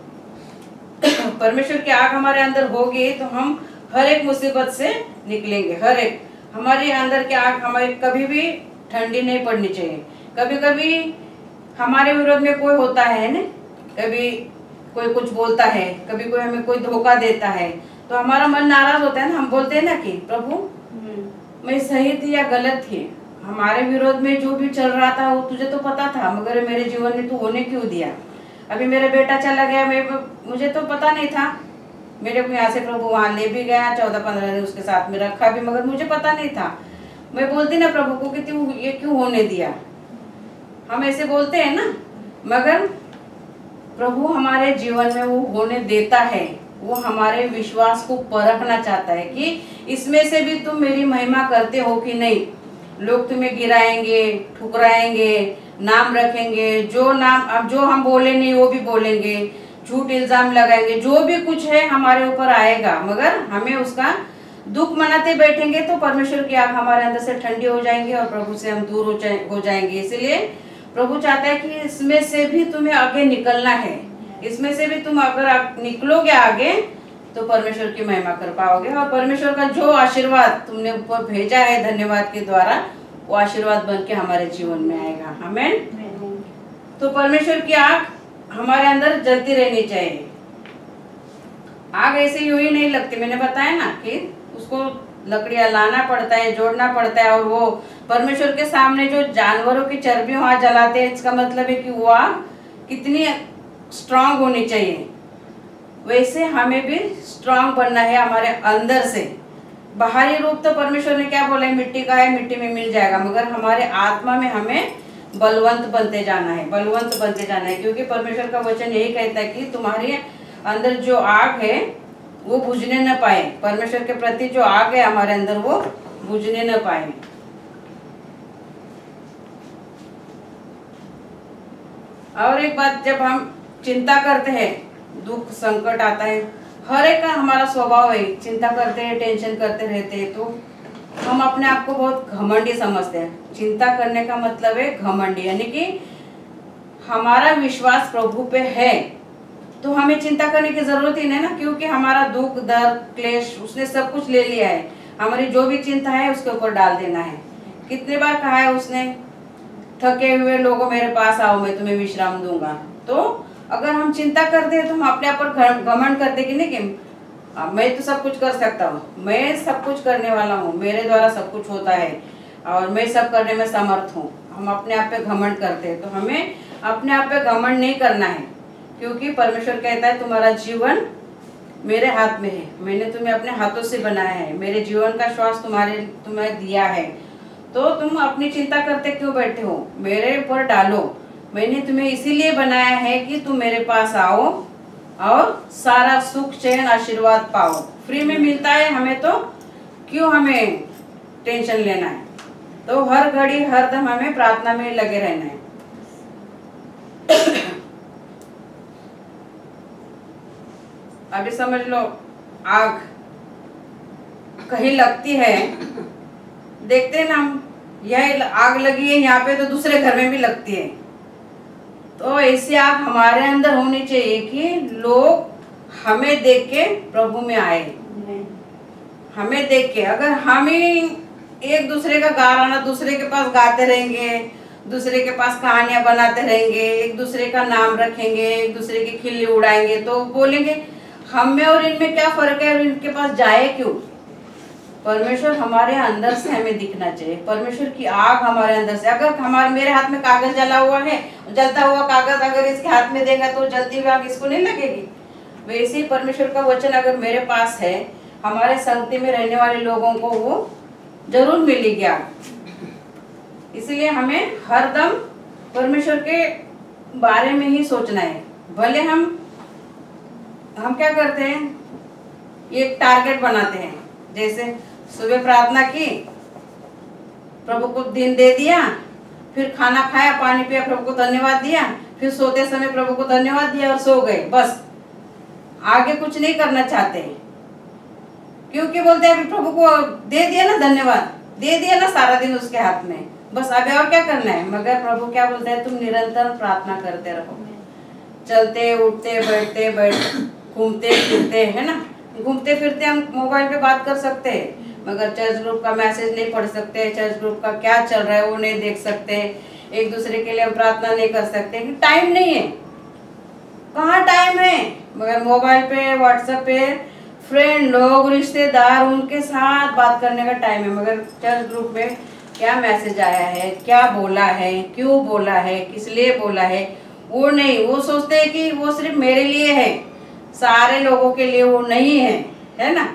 परमेश्वर की आग हमारे अंदर होगी तो हम हर एक मुसीबत से निकलेंगे। हर एक हमारे अंदर की आग हमारे कभी भी ठंडी नहीं पड़नी चाहिए। कभी कभी हमारे विरोध में कोई होता है ना, कभी कोई कुछ बोलता है, कभी कोई हमें कोई धोखा देता है, तो हमारा मन नाराज होता है ना। हम बोलते हैं ना कि प्रभु मैं सही थी या गलत थी, हमारे विरोध में जो भी चल रहा था वो तुझे तो पता था, मगर मेरे जीवन में तू होने क्यों दिया? अभी मेरा बेटा चला गया, मैं मुझे तो पता नहीं था, मेरे को यहाँ से प्रभु वहाँ ले भी गया, चौदह पंद्रह दिन उसके साथ में रखा भी, मगर मुझे पता नहीं था। मैं बोलती ना प्रभु को कि तू ये क्यों होने दिया, हम ऐसे बोलते हैं ना, मगर प्रभु हमारे जीवन में वो होने देता है। वो हमारे विश्वास को परखना चाहता है कि इसमें से भी तुम मेरी महिमा करते हो कि नहीं। लोग तुम्हें गिराएंगे, ठुकराएंगे, नाम रखेंगे, जो नाम अब जो हम बोले नहीं वो भी बोलेंगे, झूठ इल्जाम लगाएंगे, जो भी कुछ है हमारे ऊपर आएगा, मगर हमें उसका दुख मनाते बैठेंगे तो परमेश्वर की आग हमारे अंदर से ठंडी हो जाएंगे और प्रभु से हम दूर हो जाएंगे। इसलिए प्रभु चाहता है कि इसमें से भी तुम्हें आगे निकलना है। इसमें से भी तुम अगर निकलोगे आगे तो परमेश्वर की महिमा कर पाओगे, और परमेश्वर का जो आशीर्वाद तुमने ऊपर भेजा है धन्यवाद के द्वारा, वो आशीर्वाद बन के हमारे जीवन में आएगा। आमीन। तो परमेश्वर की आग हमारे अंदर जलती रहनी चाहिए। आग ऐसे यूं ही नहीं लगती, मैंने बताया ना कि उसको लकड़ियां लाना पड़ता है, जोड़ना पड़ता है, और वो परमेश्वर के सामने जो जानवरों की चर्बी वहां जलाते हैं, इसका मतलब है कि वो आग कितनी स्ट्रांग होनी चाहिए। वैसे हमें भी स्ट्रांग बनना है हमारे अंदर से। बाहरी रूप तो परमेश्वर ने क्या बोला है, मिट्टी का है, मिट्टी में मिल जाएगा, मगर हमारे आत्मा में हमें बलवंत बनते जाना है, बलवंत बनते जाना है, क्योंकि परमेश्वर का वचन यही कहता है कि तुम्हारे अंदर जो आग है वो बुझने न पाए। परमेश्वर के प्रति जो आग है हमारे अंदर वो बुझने न पाए। और एक बात, जब हम चिंता करते हैं, दुख संकट आता है, हर एक का हमारा स्वभाव है, चिंता करते हैं, टेंशन करते रहते हैं, तो हम अपने आप को बहुत घमंडी समझते हैं। चिंता करने का मतलब है घमंडी, यानी कि हमारा विश्वास प्रभु पे है तो हमें चिंता करने की जरूरत ही नहीं ना, क्योंकि हमारा दुख दर्द क्लेश उसने सब कुछ ले लिया है। हमारी जो भी चिंता है उसके ऊपर डाल देना है। कितनी बार कहा है उसने, थके हुए लोगों मेरे पास आओ, मैं तुम्हें विश्राम दूंगा। तो अगर हम चिंता करते हैं तो हम अपने आप पर घमंड करते कि नहीं कि मैं तो सब कुछ कर सकता हूँ, मैं सब कुछ करने वाला हूँ, मेरे द्वारा सब कुछ होता है और मैं सब करने में समर्थ हूँ। हम अपने आप पे घमंड करते हैं, तो हमें अपने आप पे घमंड नहीं करना है, क्योंकि परमेश्वर कहता है तुम्हारा जीवन मेरे हाथ में है, मैंने तुम्हें अपने हाथों से बनाया है, मेरे जीवन का श्वास तुम्हारे तुम्हें दिया है, तो तुम अपनी चिंता करते क्यों बैठे हो, मेरे ऊपर डालो। मैंने तुम्हें इसीलिए बनाया है कि तुम मेरे पास आओ और सारा सुख चैन आशीर्वाद पाओ। फ्री में मिलता है हमें, तो क्यों हमें टेंशन लेना है। तो हर घड़ी हर दम हमें प्रार्थना में लगे रहना है। अभी समझ लो, आग कहीं लगती है, देखते हैं ना हम, यह आग लगी है यहाँ पे तो दूसरे घर में भी लगती है। तो ऐसी आग हमारे अंदर होनी चाहिए कि लोग हमें देख के प्रभु में आए। हमें देख के, अगर हम ही एक दूसरे का गाना दूसरे के पास गाते रहेंगे, दूसरे के पास कहानियां बनाते रहेंगे, एक दूसरे का नाम रखेंगे, एक दूसरे की खिल्ली उड़ाएंगे, तो बोलेंगे हम में और इनमें क्या फर्क है और इनके पास जाए क्यों। परमेश्वर हमारे अंदर से हमें दिखना चाहिए, परमेश्वर की आग हमारे अंदर से। अगर हमारे मेरे हाथ में कागज जला हुआ है, जलता हुआ कागज अगर इसके हाथ में देगा तो जलती हुई आग इसको नहीं लगेगी। वैसे ही परमेश्वर का वचन अगर मेरे पास है, हमारे संगति में रहने वाले लोगों को वो जरूर मिलेगी आग। इसलिए हमें हरदम परमेश्वर के बारे में ही सोचना है। भले हम हम क्या करते हैं, एक टारगेट बनाते हैं, जैसे सुबह प्रार्थना की, प्रभु को दिन दे दिया, फिर खाना खाया, पानी पिया, प्रभु को धन्यवाद दिया, फिर सोते समय प्रभु को धन्यवाद दिया और सो गए, बस आगे कुछ नहीं करना चाहते। क्योंकि बोलते हैं अभी प्रभु को दे दिया ना, धन्यवाद दे दिया ना, सारा दिन उसके हाथ में, बस अभी और क्या करना है। मगर प्रभु क्या बोलते हैं, तुम निरंतर प्रार्थना करते रहो, चलते उठते बैठते बैठ घूमते फिरते, है ना, घूमते फिरते हम मोबाइल पे बात कर सकते हैं, मगर चर्च ग्रुप का मैसेज नहीं पढ़ सकते, चर्च ग्रुप का क्या चल रहा है वो नहीं देख सकते, एक दूसरे के लिए हम प्रार्थना नहीं कर सकते, टाइम नहीं है। कहाँ टाइम है, मगर मोबाइल पे व्हाट्सएप पे फ्रेंड लोग रिश्तेदार उनके साथ बात करने का टाइम है। मगर चर्च ग्रुप में क्या मैसेज आया है, क्या बोला है, क्यों बोला है, किस लिए बोला है, वो नहीं। वो सोचते हैं कि वो सिर्फ मेरे लिए है, सारे लोगों के लिए वो नहीं है, है ना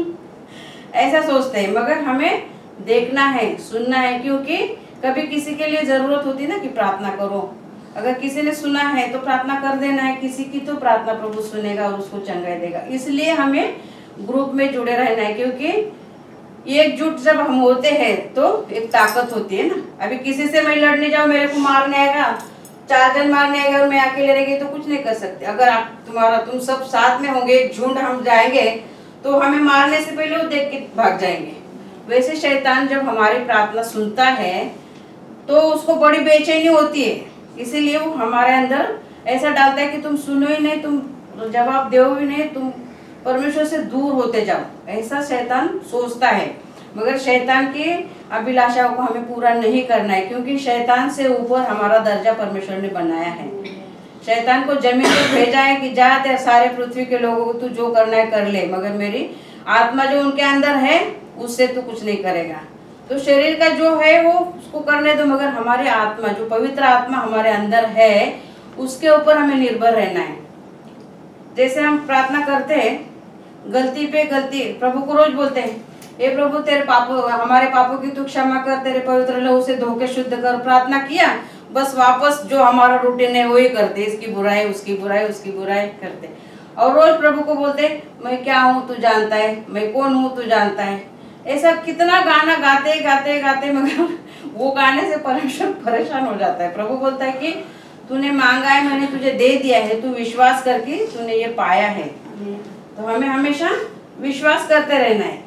ऐसा सोचते हैं। मगर हमें देखना है, सुनना है, क्योंकि कभी किसी के लिए जरूरत होती है ना कि प्रार्थना करो, अगर किसी ने सुना है तो प्रार्थना कर देना है, किसी की तो प्रार्थना प्रभु सुनेगा और उसको चंगाई देगा। इसलिए हमें ग्रुप में जुड़े रहना है, क्योंकि एकजुट जब हम होते हैं तो एक ताकत होती है ना। अभी किसी से मैं लड़ने जाऊँ, मेरे को मारने आएगा, चार जन मारने आएगा और मैं अकेले रह गई तो कुछ नहीं कर सकते। अगर आप तुम्हारा तुम सब साथ में होंगे, एक झुंड हम जाएंगे तो हमें मारने से पहले वो देख के भाग जाएंगे। वैसे शैतान जब हमारी प्रार्थना सुनता है तो उसको बड़ी बेचैनी होती है, इसीलिए वो हमारे अंदर ऐसा डालता है कि तुम सुनो ही नहीं, तुम जवाब दो ही नहीं, तुम परमेश्वर से दूर होते जाओ, ऐसा शैतान सोचता है। मगर शैतान की अभिलाषाओं को हमें पूरा नहीं करना है, क्योंकि शैतान से ऊपर हमारा दर्जा परमेश्वर ने बनाया है। शैतान को जमीन पर भेजा है कि जा तेरे सारे पृथ्वी के लोगों को तू जो करना है कर ले, मगर मेरी आत्मा जो उनके अंदर है उससे तू कुछ नहीं करेगा। तो शरीर का जो है वो उसको करने दो, मगर हमारी आत्मा, जो पवित्र आत्मा हमारे अंदर है, उसके ऊपर हमें निर्भर रहना है। जैसे हम प्रार्थना करते हैं, गलती पे गलती प्रभु को रोज बोलते हैं, हे प्रभु तेरे पापों हमारे पापों की तू क्षमा कर, तेरे पवित्र लहू से धो के शुद्ध कर। प्रार्थना किया, बस वापस जो हमारा रूटीन है वही करते, इसकी बुराई उसकी बुराई उसकी बुराई करते। और रोज प्रभु को बोलते मैं क्या हूँ तू जानता है, मैं कौन हूँ तू जानता है। ऐसा कितना गाना गाते गाते गाते, मगर वो गाने से परमेश्वर परेशान हो जाता है। प्रभु बोलता है कि तूने मांगा है, मैंने तुझे दे दिया है, तू विश्वास करके तूने ये पाया है। तो हमें हमेशा विश्वास करते रहना है।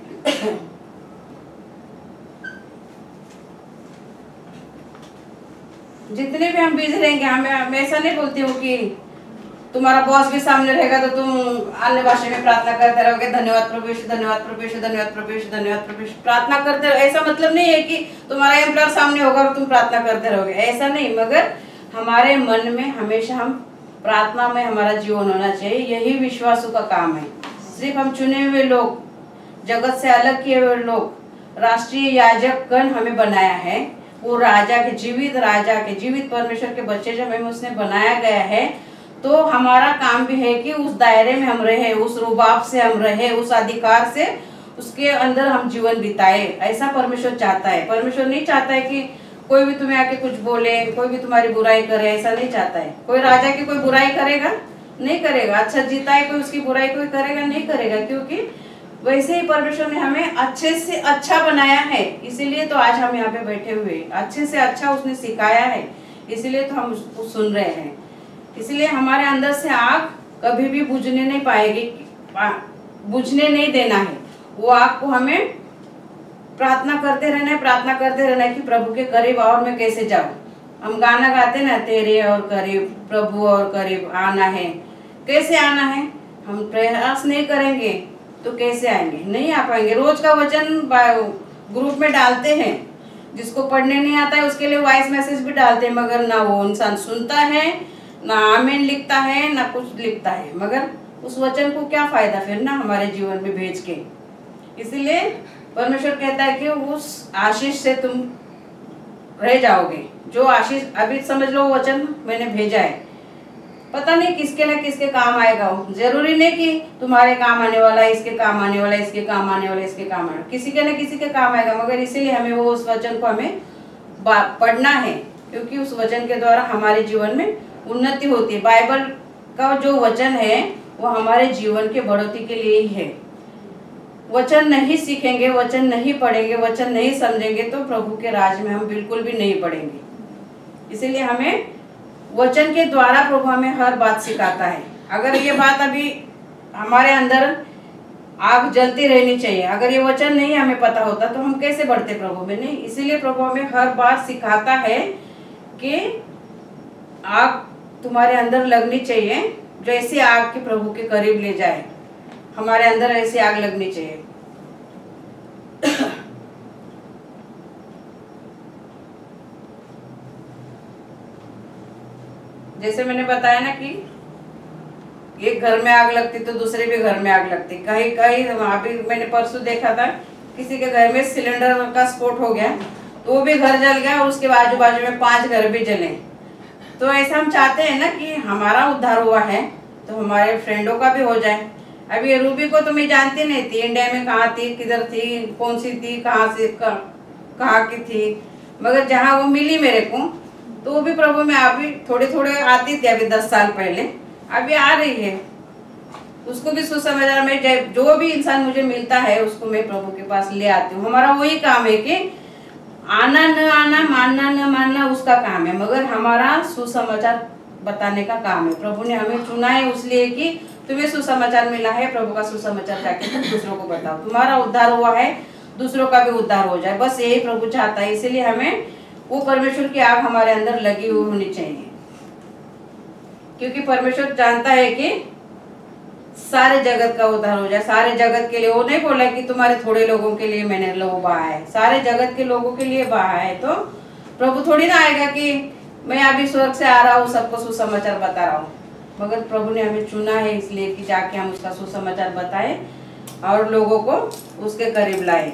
जितने भी हम बिजी रहेंगे, हमें मैं ऐसा नहीं बोलती हूँ कि तुम्हारा बॉस भी सामने रहेगा तो तुम अन्य भाषा में प्रार्थना करते रहोगे, धन्यवाद प्रभु यीशु, धन्यवाद प्रभु यीशु, धन्यवाद प्रभु यीशु, धन्यवाद प्रभु यीशु, प्रार्थना करते रहो। ऐसा मतलब नहीं है कि तुम्हारा एम्प्लॉयर सामने होगा और तुम प्रार्थना करते रहोगे, ऐसा नहीं। मगर हमारे मन में हमेशा हम प्रार्थना में हमारा जीवन होना चाहिए, यही विश्वासों का काम है। सिर्फ हम चुने हुए लोग, जगत से अलग किए हुए लोग, राष्ट्रीय याजक गण हमें बनाया है, वो राजा के जीवित राजा के जीवित परमेश्वर के बच्चे जब हमें उसने बनाया गया है, तो हमारा काम भी है कि उस दायरे में हम रहे, उस रुबाब से हम रहे, उस अधिकार से उसके अंदर हम जीवन बिताए। ऐसा परमेश्वर चाहता है। परमेश्वर नहीं चाहता है कि कोई भी तुम्हें आके कुछ बोले, कोई भी तुम्हारी बुराई करे, ऐसा नहीं चाहता है। कोई राजा की कोई बुराई करेगा नहीं करेगा, अच्छा जीता है कोई उसकी बुराई कोई करेगा नहीं करेगा, क्योंकि वैसे ही परमेश्वर ने हमें अच्छे से अच्छा बनाया है। इसीलिए तो आज हम यहाँ पे बैठे हुए, अच्छे से अच्छा उसने सिखाया है, इसीलिए तो हम उसको सुन रहे हैं। इसलिए हमारे अंदर से आग कभी भी बुझने नहीं पाएगी, बुझने नहीं देना है। वो आग को हमें प्रार्थना करते रहना है, प्रार्थना करते रहना है कि प्रभु के करीब और मैं कैसे जाऊं। हम गाना गाते ना, तेरे और करीब, प्रभु और करीब आना है। कैसे आना है? हम प्रयास नहीं करेंगे तो कैसे आएंगे? नहीं आ पाएंगे। रोज का वचन ग्रुप में डालते हैं, जिसको पढ़ने नहीं आता है उसके लिए वॉइस मैसेज भी डालते हैं, मगर ना वो इंसान सुनता है, ना आमीन लिखता है, ना कुछ लिखता है। मगर उस वचन को क्या फायदा फिर ना हमारे जीवन में भेज के। इसीलिए परमेश्वर कहता है कि उस आशीष से तुम रह जाओगे। जो आशीष अभी समझ लो वचन मैंने भेजा है, पता नहीं किसके ना किसके काम आएगा। वो जरूरी नहीं कि तुम्हारे काम आने वाला है, इसके काम आने वाला है, इसके काम आने वाला है, इसके काम आने, किसी के ना किसी के काम आएगा। मगर इसीलिए हमें वो उस वचन को हमें पढ़ना है, क्योंकि उस वचन के द्वारा हमारे जीवन में उन्नति होती है। बाइबल का जो वचन है वो हमारे जीवन के बढ़ोतरी के लिए ही है। वचन नहीं सीखेंगे, वचन नहीं पढ़ेंगे, वचन नहीं समझेंगे तो प्रभु के राज में हम बिल्कुल भी नहीं पढ़ेंगे। इसीलिए हमें वचन के द्वारा प्रभु हमें हर बात सिखाता है। अगर ये बात अभी हमारे अंदर आग जलती रहनी चाहिए, अगर ये वचन नहीं हमें पता होता तो हम कैसे बढ़ते प्रभु में? नहीं। इसीलिए प्रभु हमें हर बात सिखाता है कि आग तुम्हारे अंदर लगनी चाहिए, जो ऐसी आग के प्रभु के करीब ले जाए। हमारे अंदर ऐसी आग लगनी चाहिए। जैसे मैंने बताया ना कि एक घर में आग लगती तो दूसरे भी घर में आग लगती। कहीं कहीं अभी मैंने परसों देखा था किसी के घर में सिलेंडर का स्फोट हो गया तो वो भी घर जल गया और उसके आजू बाजू में पांच घर भी जले। तो ऐसा हम चाहते हैं ना कि हमारा उद्धार हुआ है तो हमारे फ्रेंडों का भी हो जाए। अभी रूबी को तो मैं जानती नहीं थी, इंडिया में कहाँ थी, किधर थी, कौन सी थी, कहाँ से कहाँ की थी, मगर जहाँ वो मिली मेरे को तो वो भी प्रभु में अभी थोड़े थोड़े आती थी। अभी दस साल पहले अभी आ रही है। उसको भी सुसमाचार में जो भी इंसान मुझे मिलता है उसको मैं प्रभु के पास ले आती हूँ। हमारा वही काम है कि आना न आना, मानना न मानना उसका काम है, मगर हमारा सुसमाचार बताने का काम है। प्रभु ने हमें चुना है इसलिए कि तुम्हें सुसमाचार मिला है, प्रभु का सुसमाचार जाके तुम दूसरों को बताओ, तुम्हारा उद्धार हुआ है, दूसरों का भी उद्धार हो जाए। बस यही प्रभु चाहता है। इसीलिए हमें वो परमेश्वर की आग हमारे अंदर लगी हुई होनी चाहिए, क्योंकि परमेश्वर जानता है कि सारे जगत का उद्धार हो जाए। सारे जगत के लिए वो नहीं बोला कि तुम्हारे थोड़े लोगों के लिए मैंने लोग बहा है, सारे जगत के लोगों के लिए बहा है। तो प्रभु थोड़ी ना आएगा कि मैं अभी स्वर्ग से आ रहा हूँ सबको सुसमाचार बता रहा हूँ, मगर प्रभु ने हमें चुना है इसलिए कि जाके हम उसका सुसमाचार बताएं और लोगों को उसके करीब लाए।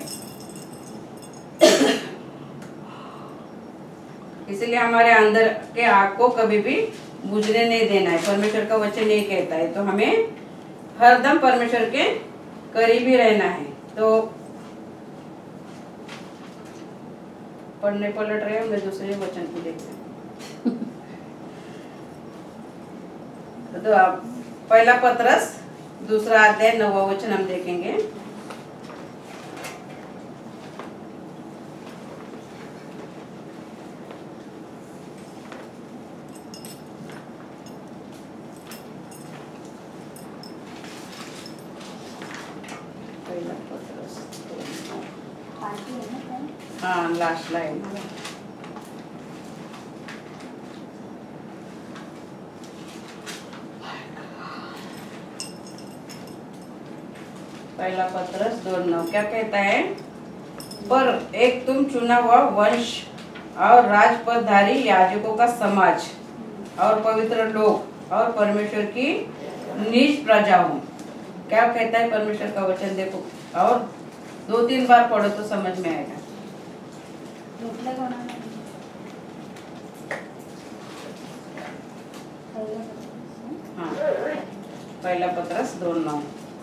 इसलिए हमारे अंदर के आग को कभी भी बुझने नहीं देना है। परमेश्वर का वचन नहीं कहता है, तो हमें हरदम परमेश्वर के करीब ही रहना है। तो पढ़ने पलट रहे हो, मैं दूसरे वचन को देख रही हूँ। तो आप पहला पत्रस दूसरा अध्याय नौवा वचन हम देखेंगे। हाँ, लास्ट लाइन। पहला पत्रस दो नौ क्या कहता है? पर एक तुम चुना हुआ वंश और राजपदधारी याजकों का समाज और पवित्र लोग और परमेश्वर की निज प्रजा हो। क्या कहता है परमेश्वर का वचन? देखो और दो तीन बार पढ़ो तो समझ में आएगा। हाँ, पहला पत्रस दो नौ।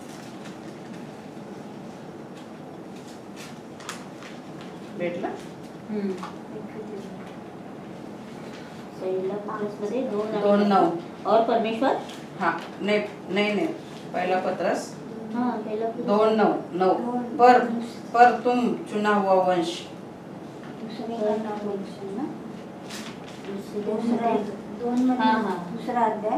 भेटला? दोन नौ। और परमेश्वर? हाँ, नहीं नहीं नहीं, पहला पत्रस हाँ, पहला दोन नौ नौ। पर पर तुम चुना हुआ वंश। हाँ हाँ, दूसरा अध्याय।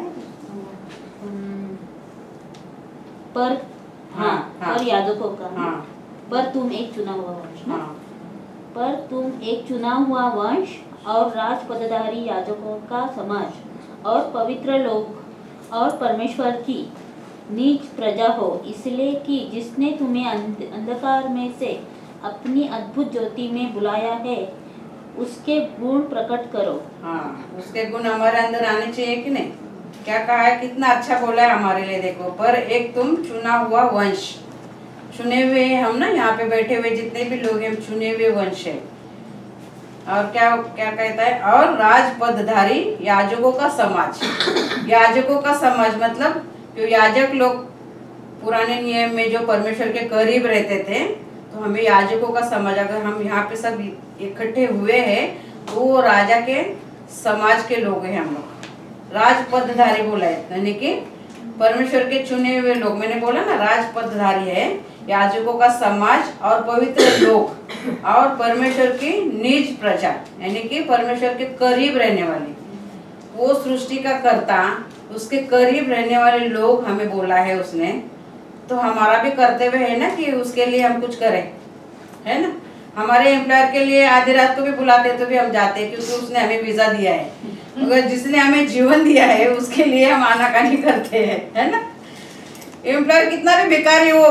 पर हाँ, हाँ, पर याजकों का। हाँ, पर तुम एक चुना हुआ वंश ना? हाँ, पर तुम एक चुना हुआ वंश और राजपदधारी याजकों का समाज और पवित्र लोग और परमेश्वर की निज प्रजा हो, इसलिए कि जिसने तुम्हें अंधकार में से अपनी अद्भुत ज्योति में बुलाया है उसके गुण प्रकट करो। हाँ, उसके गुण हमारे अंदर आने चाहिए कि नहीं? क्या कहा है, कितना अच्छा बोला है हमारे लिए। देखो, पर एक तुम चुना हुआ वंश, चुने हुए हम ना, यहाँ पे बैठे हुए जितने भी लोग हैं चुने हुए वंश है। और क्या क्या कहता है? और राजपदधारी याजकों का समाज। याजकों का समाज मतलब जो याजक लोग पुराने नियम में जो परमेश्वर के करीब रहते थे, तो हमें याजकों का समाज, अगर हम यहाँ पे सब इकट्ठे हुए हैं तो वो राजा के समाज के लोग हैं हम लोग। राजपदधारी बोला है, यानी कि परमेश्वर के चुने हुए लोग। मैंने बोला ना राजपदधारी है, याजकों का समाज और पवित्र लोग और परमेश्वर की निज प्रजा, यानी कि परमेश्वर के करीब रहने वाले, वो सृष्टि का कर्ता, उसके करीब रहने वाले लोग हमें बोला है उसने। तो हमारा भी कर्तव्य है ना कि उसके लिए हम कुछ करें, है ना। हमारे एम्प्लॉयर के लिए आधी रात को भी बुलाते तो भी हम जाते हैं, क्योंकि उसने हमें वीजा दिया है। मगर जिसने हमें जीवन दिया है उसके लिए हम आनाकानी करते हैं, है ना। एम्प्लॉयर कितना भी बेकारी हो,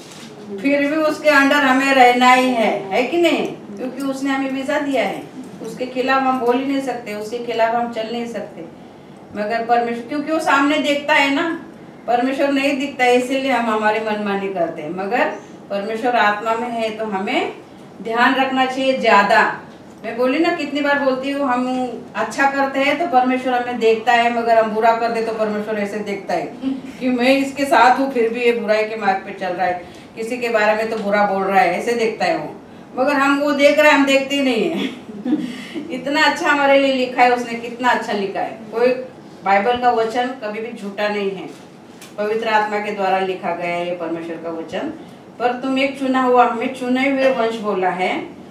फिर भी उसके अंडर हमें रहना ही है, है कि नहीं, क्योंकि उसने हमें वीजा दिया है। उसके खिलाफ हम बोल ही नहीं सकते, उसके खिलाफ हम चल नहीं सकते। मगर परमेश्वर, क्योंकि वो सामने देखता है ना, परमेश्वर नहीं दिखता है, इसीलिए हम हमारी मनमानी करते हैं। मगर परमेश्वर आत्मा में है तो हमें ध्यान रखना चाहिए ज्यादा। मैं बोली ना, कितनी बार बोलती हूँ, हम अच्छा करते हैं तो परमेश्वर हमें देखता है, मगर हम बुरा कर दे तो परमेश्वर ऐसे देखता है कि मैं इसके साथ हूँ फिर भी ये बुराई के मार्ग पे चल रहा है, किसी के बारे में तो बुरा बोल रहा है, ऐसे देखता है वो। मगर हम वो देख रहे हैं, हम देखते ही नहीं है। इतना अच्छा हमारे लिए लिखा है उसने, कितना अच्छा लिखा है। कोई बाइबल का वचन कभी भी झूठा नहीं है, पवित्र आत्मा के द्वारा लिखा गया है ये परमेश्वर का वचन। पर तुम एक चुना हुआ, हमें चुने हुए वंश बोला है,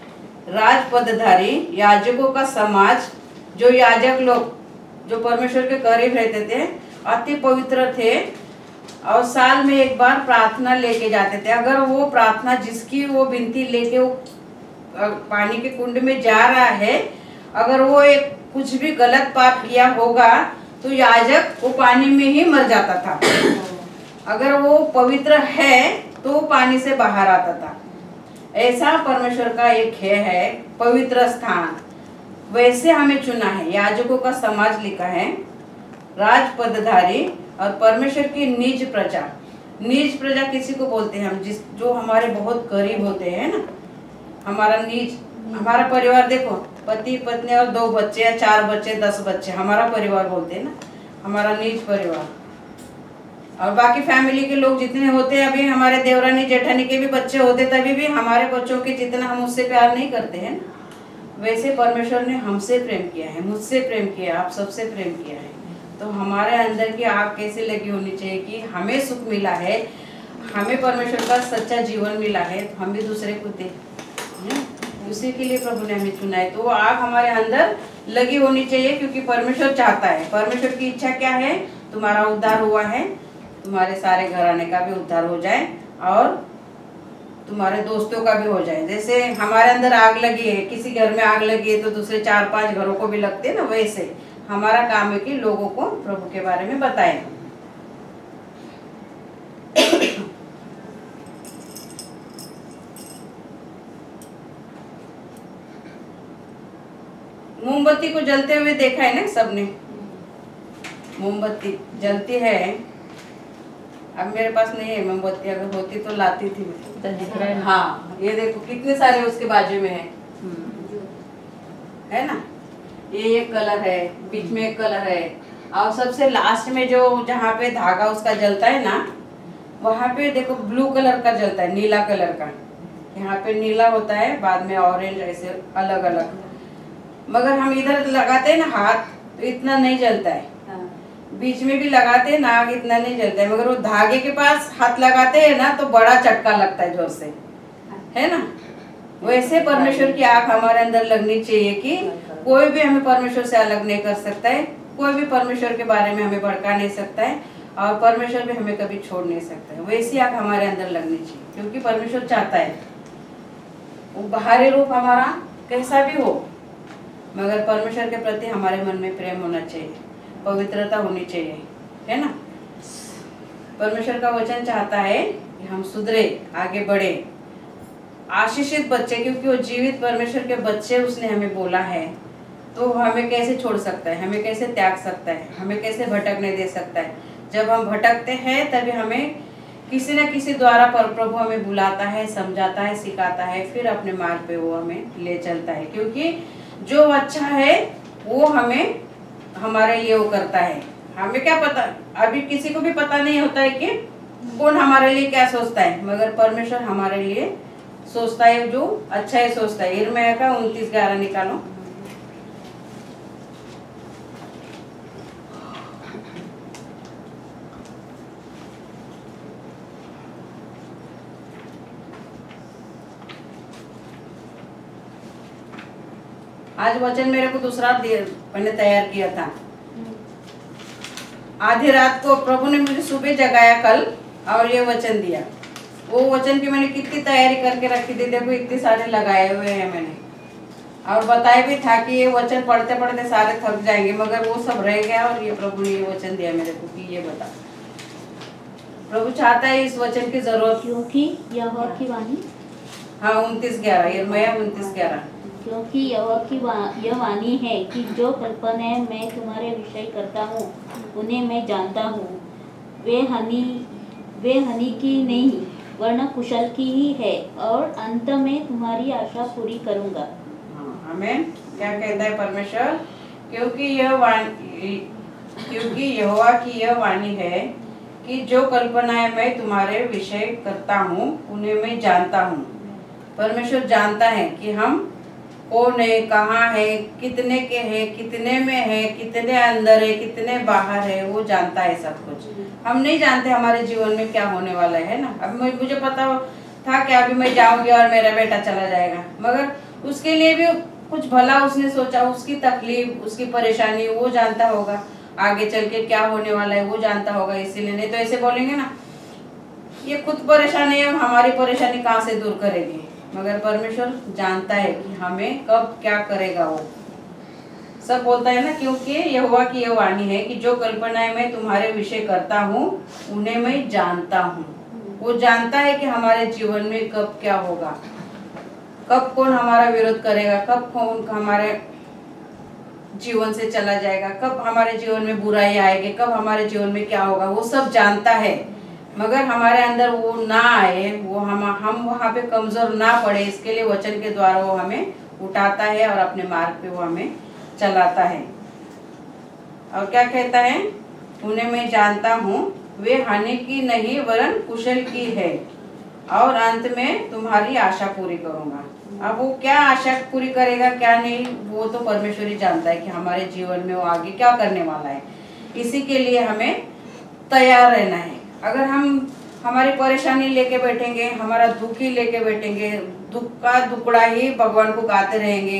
राजपदधारी, याजकों का समाज। जो याजक लोग जो परमेश्वर के करीब रहते थे, अति पवित्र थे और साल में एक बार प्रार्थना लेके जाते थे। अगर वो प्रार्थना जिसकी वो विनती लेके वो पानी के कुंड में जा रहा है, अगर वो एक कुछ भी गलत पाप किया होगा तो याजक वो पानी में ही मर जाता था। अगर वो पवित्र है तो पानी से बाहर आता था। ऐसा परमेश्वर का एक है, है पवित्र स्थान, वैसे हमें चुना है। याजकों का समाज लिखा है, राजपदधारी और परमेश्वर की निज प्रजा। निज प्रजा किसी को बोलते हैं हम, जिस जो हमारे बहुत करीब होते हैं ना। हमारा निज, हमारा परिवार देखो, पति पत्नी और दो बच्चे या चार बच्चे, दस बच्चे, हमारा परिवार बोलते हैं ना, हमारा निज परिवार। और बाकी फैमिली के लोग जितने होते हैं, अभी हमारे देवरानी जेठानी के भी बच्चे होते, तभी भी हमारे बच्चों के जितना हम उससे प्यार नहीं करते हैं ना, वैसे परमेश्वर ने हमसे प्रेम किया है, मुझसे प्रेम किया, आप सबसे प्रेम किया है। तो हमारे अंदर की आग कैसे लगी होनी चाहिए कि हमें सुख मिला है, हमें परमेश्वर का सच्चा जीवन मिला है, तो हम भी दूसरे को दें, उसी के लिए प्रभु ने हमें चुना है। तो वो आग हमारे अंदर लगी होनी चाहिए, क्योंकि परमेश्वर चाहता है। परमेश्वर की इच्छा क्या है, तुम्हारा उद्धार हुआ है, तुम्हारे सारे घराने का भी उद्धार हो जाए और तुम्हारे दोस्तों का भी हो जाए। जैसे हमारे अंदर आग लगी है, किसी घर में आग लगी है तो दूसरे चार पांच घरों को भी लगते हैं ना, वैसे हमारा काम है कि लोगों को प्रभु के बारे में बताएं। मोमबत्ती को जलते हुए देखा है ना सबने, मोमबत्ती जलती है। अब मेरे पास नहीं है मोमबत्ती, अगर होती तो लाती थी मैं। हाँ, ये देखो कितने सारे उसके बाजू में है, है ना। ये एक कलर है, बीच में एक कलर है, और सबसे लास्ट में जो जहाँ पे धागा उसका जलता है ना, वहाँ पे देखो ब्लू कलर का जलता है, नीला कलर का। यहाँ पे नीला होता है, बाद में ऑरेंज, ऐसे अलग अलग। मगर हम इधर लगाते हैं ना हाथ, तो इतना नहीं जलता है। बीच में भी लगाते हैं ना, आग इतना नहीं जलता है। मगर वो धागे के पास हाथ लगाते हैं ना, तो बड़ा चटका लगता है जोर से, है ना। वैसे परमेश्वर की आग हमारे अंदर लगनी चाहिए कि कोई भी हमें परमेश्वर से अलग नहीं कर सकता है, कोई भी परमेश्वर के बारे में हमें भड़का नहीं सकता है, और परमेश्वर भी हमें कभी छोड़ नहीं सकता है। वैसी आग हमारे अंदर लगनी चाहिए, क्योंकि परमेश्वर चाहता है वो बाहरी रूप हमारा कैसा भी हो, मगर परमेश्वर के प्रति हमारे मन में प्रेम होना चाहिए, पवित्रता होनी चाहिए, है ना। परमेश्वर का वचन चाहता है कि हम सुधरे, आगे बढ़े, आशीषित बच्चे, क्योंकि वो जीवित परमेश्वर के बच्चे उसने हमें बोला है। तो हमें कैसे छोड़ सकता है, हमें कैसे त्याग सकता है, हमें कैसे भटकने दे सकता है। जब हम भटकते हैं तभी हमें किसी न किसी द्वारा पर प्रभु हमें बुलाता है, समझाता है, सिखाता है, फिर अपने मार्ग पे वो हमें ले चलता है। क्योंकि जो अच्छा है वो हमें हमारे लिए वो करता है। हमें क्या पता, अभी किसी को भी पता नहीं होता है कि कौन हमारे लिए क्या सोचता है, मगर परमेश्वर हमारे लिए सोचता है जो अच्छा ही सोचता है। यिर्मयाह का उनतीस ग्यारह निकालो। आज वचन मेरे को दूसरा मैंने तैयार किया था। आधी रात को प्रभु ने मुझे सुबह जगाया कल और ये वचन दिया। वो वचन की मैंने कितनी तैयारी करके रखी थी, देखो इतने सारे लगाए हुए हैं मैंने, और बताया भी था कि ये वचन पढ़ते पढ़ते सारे थक जाएंगे, मगर वो सब रह गया और ये प्रभु ने ये वचन दिया मेरे को कि ये बता। प्रभु चाहता है इस वचन की जरूरत, क्योंकि यहोवा की वाणी, हाँ उनतीस ग्यारह यिर्मयाह उनतीस ग्यारह, क्योंकि यहोवा की वा, यह वाणी है कि जो कल्पनाएं मैं तुम्हारे विषय करता हूँ उन्हें मैं जानता हूँ, वे हानि वे हानि की नहीं वरना कुशल की ही है, और अंत में तुम्हारी आशा पूरी करूँगा। आमीन। क्या कहता है परमेश्वर? क्योंकि यह वाणी क्योंकि यहोवा की यह वाणी है कि जो कल्पनाएं मैं तुम्हारे विषय करता हूँ उन्हें मैं जानता हूँ। परमेश्वर जानता है कि हम कौन है, कहाँ है, कितने के है, कितने में है, कितने अंदर है, कितने बाहर है, वो जानता है सब कुछ। हम नहीं जानते हमारे जीवन में क्या होने वाला है ना। अब मुझे पता था कि अभी मैं जाऊंगी और मेरा बेटा चला जाएगा, मगर उसके लिए भी कुछ भला उसने सोचा, उसकी तकलीफ, उसकी परेशानी वो जानता होगा, आगे चल के क्या होने वाला है वो जानता होगा। इसीलिए, नहीं तो ऐसे बोलेंगे ना ये खुद परेशानी है, हमारी परेशानी कहाँ से दूर करेगी। मगर परमेश्वर जानता है कि हमें कब क्या करेगा। वो सब बोलता है ना, क्योंकि यहोवा की यह वाणी है कि जो कल्पनाएं मैं तुम्हारे विषय करता हूँ उन्हें मैं जानता हूँ। वो जानता है कि हमारे जीवन में कब क्या होगा, कब कौन हमारा विरोध करेगा, कब कौन हमारे जीवन से चला जाएगा, कब हमारे जीवन में बुराई आएगी, कब हमारे जीवन में क्या होगा, वो सब जानता है। मगर हमारे अंदर वो ना आए, वो हम हम वहाँ पे कमजोर ना पड़े, इसके लिए वचन के द्वारा वो हमें उठाता है और अपने मार्ग पे वो हमें चलाता है। और क्या कहता है? उन्हें मैं जानता हूँ, वे हानि की नहीं वरन कुशल की है, और अंत में तुम्हारी आशा पूरी करूंगा। अब वो क्या आशा पूरी करेगा क्या नहीं, वो तो परमेश्वर ही जानता है कि हमारे जीवन में वो आगे क्या करने वाला है। इसी के लिए हमें तैयार रहना है। अगर हम हमारी परेशानी लेके बैठेंगे, हमारा दुख ही लेके बैठेंगे, दुख का दुकड़ा ही भगवान को गाते रहेंगे,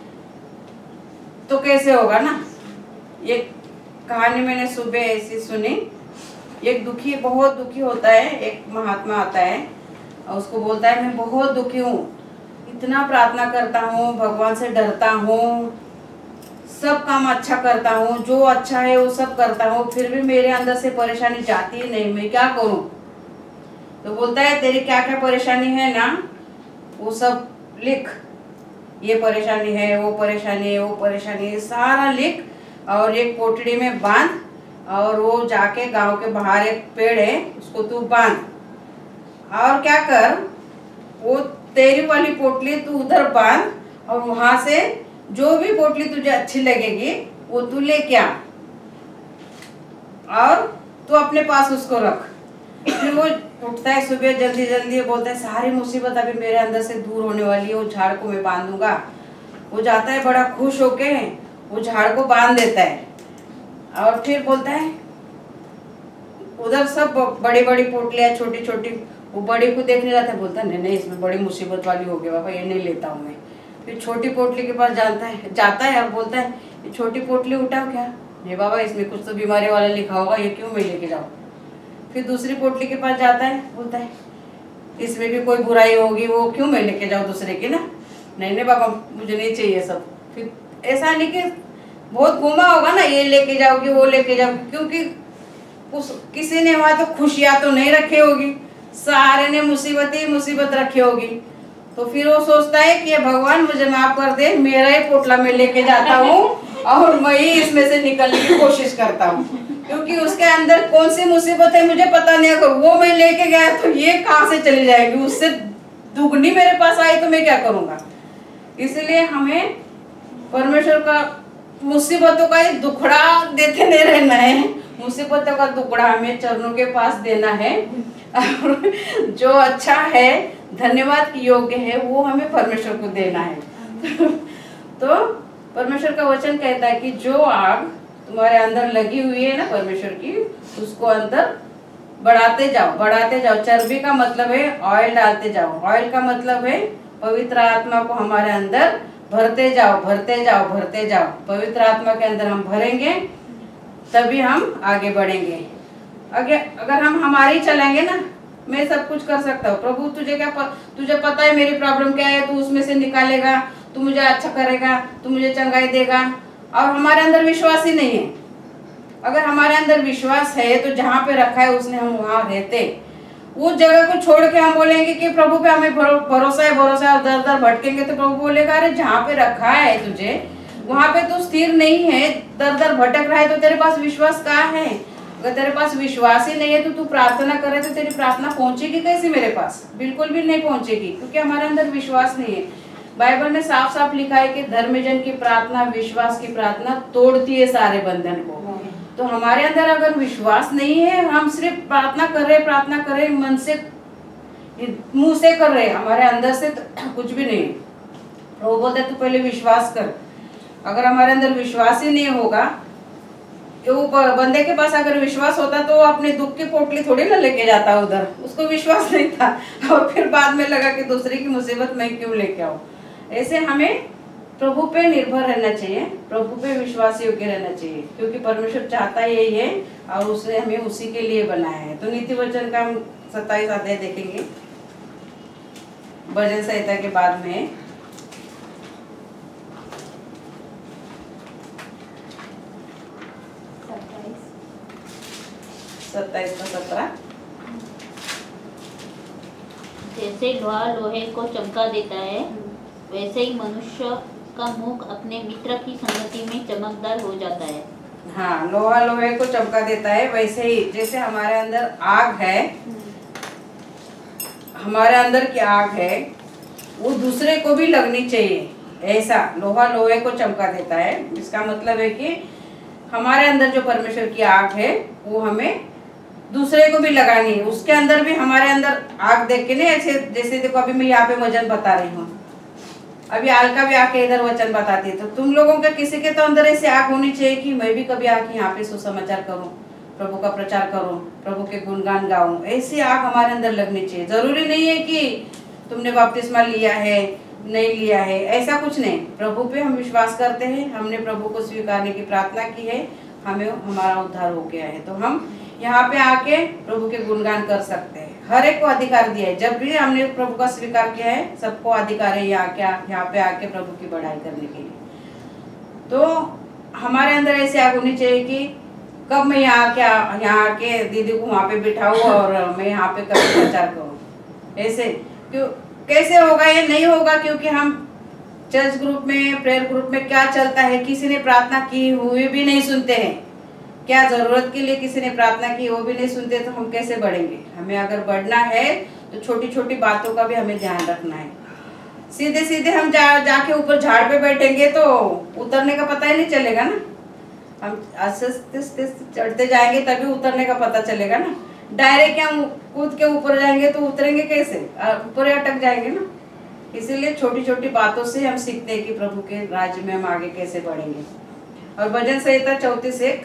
तो कैसे होगा ना। ये कहानी मैंने सुबह ऐसी सुनी। एक दुखी बहुत दुखी होता है, एक महात्मा आता है और उसको बोलता है मैं बहुत दुखी हूँ, इतना प्रार्थना करता हूँ, भगवान से डरता हूँ, सब काम अच्छा करता हूँ, जो अच्छा है वो सब करता हूँ, फिर भी मेरे अंदर से परेशानी जाती ही नहीं, मैं क्या करूँ। तो बोलता है तेरी क्या क्या परेशानी है ना, वो सब लिख, ये परेशानी है, वो परेशानी है, वो परेशानी है, सारा लिख और एक पोटड़ी में बांध, और वो जाके गांव के बाहर एक पेड़ है उसको तू बांध, और क्या कर, वो तेरी वाली पोटली तू उधर बांध, और वहां से जो भी पोटली तुझे अच्छी लगेगी वो तू लेके आ, और तू अपने पास उसको रख। फिर वो उठता है सुबह जल्दी जल्दी, बोलता है सारी मुसीबत अभी मेरे अंदर से दूर होने वाली है, वो झाड़ को मैं बांधूंगा। वो जाता है बड़ा खुश होके, वो झाड़ को बांध देता है, और फिर बोलता है उधर सब बड़ी बड़ी पोटलियाँ छोटी छोटी, वो बड़ी को देखने जाता है, बोलता है नहीं नहीं इसमें बड़ी मुसीबत वाली हो गई बाबा, ये नहीं लेता हूँ मैं। फिर छोटी पोटली के पास जानता है जाता है और बोलता है ये छोटी पोटली उठाओ क्या, नहीं बाबा इसमें कुछ तो बीमारी वाला लिखा होगा, ये क्यों मैं लेके जाऊँ। फिर दूसरी पोटली के पास जाता है, बोलता है इसमें भी कोई बुराई होगी, वो क्यों मैं लेके जाऊँ दूसरे की ना, नहीं नहीं बाबा मुझे नहीं चाहिए सब। फिर ऐसा नहीं कि बहुत घूमा होगा ना, ये लेके जाओगी वो लेके जाओगी, क्योंकि उस किसी ने वहाँ तो खुशियाँ तो नहीं रखी होगी, सारे ने मुसीबत ही मुसीबत रखी होगी। तो फिर वो सोचता है कि ये भगवान मुझे माफ कर दे, मेरा ही पोटला में लेके जाता हूँ और मैं ही इसमें से निकलने की कोशिश करता हूँ, क्योंकि उसके अंदर कौन सी मुसीबत है मुझे पता नहीं। अगर वो मैं लेके गया तो ये कहाँ से चली जाएगी, उससे दुगनी मेरे पास आई तो मैं क्या करूँगा। इसलिए हमें परमेश्वर का मुसीबतों का ये दुखड़ा देते नहीं रहना है, मुसीबतों का दुखड़ा हमें चरणों के पास देना है, और जो अच्छा है धन्यवाद की योग्य है वो हमें परमेश्वर को देना है। तो परमेश्वर का वचन कहता है कि जो आग तुम्हारे अंदर लगी हुई है ना परमेश्वर की, उसको अंदर बढ़ाते जाओ बढ़ाते जाओ। चर्बी का मतलब है ऑयल डालते जाओ, ऑयल का मतलब है पवित्र आत्मा को हमारे अंदर भरते जाओ भरते जाओ भरते जाओ। पवित्र आत्मा के अंदर हम भरेंगे तभी हम आगे बढ़ेंगे। अगर अगर हम हमारे ही चलेंगे ना, मैं सब कुछ कर सकता हूँ, प्रभु तुझे क्या प, तुझे पता है मेरी प्रॉब्लम क्या है, तू उसमें से निकालेगा, तू मुझे अच्छा करेगा, तू मुझे चंगाई देगा, और हमारे अंदर विश्वास ही नहीं है। अगर हमारे अंदर विश्वास है तो जहाँ पे रखा है उसने हम वहाँ रहते। उस जगह को छोड़ के हम बोलेंगे कि प्रभु पे हमें भरोसा है भरोसा है, और दर दर भटकेंगे तो प्रभु बोलेगा अरे जहाँ पे रखा है तुझे वहाँ पे तो स्थिर नहीं है, दर दर भटक रहा है, तो तेरे पास विश्वास कहाँ है? अगर तेरे पास विश्वास ही नहीं है तो तू प्रार्थना करे तो तेरी प्रार्थना पहुंचेगी कैसे मेरे पास? बिल्कुल भी नहीं पहुंचेगी, क्योंकि हमारे अंदर विश्वास नहीं है। बाइबल में साफ साफ लिखा है कि धर्मजन की प्रार्थना, विश्वास की प्रार्थना तोड़ती है सारे बंधन को। तो हमारे अंदर अगर विश्वास नहीं है, हम सिर्फ प्रार्थना कर रहे प्रार्थना कर रहे मन से, मुंह से कर रहे, हमारे अंदर से तो कुछ भी नहीं। वो बोलते तू पहले विश्वास कर। अगर हमारे अंदर विश्वास ही नहीं होगा, वो बंदे के पास अगर विश्वास होता तो वो अपने दुख की पोटली थोड़ी ना लेके जाता उधर, उसको विश्वास नहीं था और फिर बाद में लगा कि दूसरे की मुसीबत मैं क्यों लेके आऊं। ऐसे हमें प्रभु पे निर्भर रहना चाहिए, प्रभु पे विश्वास योग्य रहना चाहिए, क्योंकि परमेश्वर चाहता यही है और उसने हमें उसी के लिए बनाया है। तो नीति वचन का हम सत्ताईस अध्याय देखेंगे भजन संहिता के बाद में। सत्ताईस का सत्रह। जैसे लोहा लोहे को चमका देता है, वैसे ही मनुष्य का मुख अपने मित्र की संगति में चमकदार हो जाता है। हाँ, लोहा लोहे को चमका देता है, वैसे ही जैसे हमारे अंदर आग है, हमारे अंदर की आग है, वो दूसरे को भी लगनी चाहिए। ऐसा लोहा लोहे को चमका देता है। इसका मतलब है कि हमारे अंदर जो परमेश्वर की आग है वो हमें दूसरे को भी लगानी है। उसके अंदर भी हमारे अंदर आग देख के नहीं, ऐसे जैसे देखो अभी मैं यहाँ पे वचन बता रही हूँ, अभी आलका भी आके इधर वचन बताती है, तो तुम लोगों के किसी के तो अंदर ऐसे आग होनी चाहिए कि मैं भी कभी आके यहाँ पे सुसमाचार करूँ, प्रभु का प्रचार करूँ, प्रभु के गुणगान गाऊं। ऐसी आग हमारे अंदर लगनी चाहिए। जरूरी नहीं है कि तुमने बपतिस्मा लिया है नहीं लिया है, ऐसा कुछ नहीं। प्रभु पे हम विश्वास करते हैं, हमने प्रभु को स्वीकारने की प्रार्थना की है, हमें हमारा उद्धार हो गया है, तो हम यहाँ पे आके प्रभु के गुणगान कर सकते हैं। हर एक को अधिकार दिया है। जब भी हमने प्रभु का स्वीकार किया है, सबको अधिकार है यहाँ क्या यहाँ पे आके प्रभु की बढ़ाई करने के लिए। तो हमारे अंदर ऐसी आग होनी चाहिए कि कब मैं यहाँ क्या यहाँ आके दीदी को वहाँ पे बिठाऊँ और मैं यहाँ पे कभी प्रचार करूँ। ऐसे क्यों कैसे होगा? ये नहीं होगा, क्योंकि हम चर्च ग्रुप में, प्रेयर ग्रुप में क्या चलता है, किसी ने प्रार्थना की हुई भी नहीं सुनते हैं। क्या जरूरत के लिए किसी ने प्रार्थना की वो भी नहीं सुनते, तो हम कैसे बढ़ेंगे? हमें अगर बढ़ना है तो छोटी छोटी बातों का भी हमें ध्यान रखना है। सीधे सीधे हम जा जाके ऊपर झाड़ पे बैठेंगे तो उतरने का पता ही नहीं चलेगा ना। हम आस्ते आस्ते चढ़ते जाएंगे तभी उतरने का पता चलेगा ना। डायरेक्ट हम कूद के ऊपर जाएंगे तो उतरेंगे कैसे? ऊपर अटक जाएंगे ना। इसीलिए छोटी छोटी बातों से हम सीखते हैं कि प्रभु के राज्य में हम आगे कैसे बढ़ेंगे। और भजन संहिता चौतीस एक,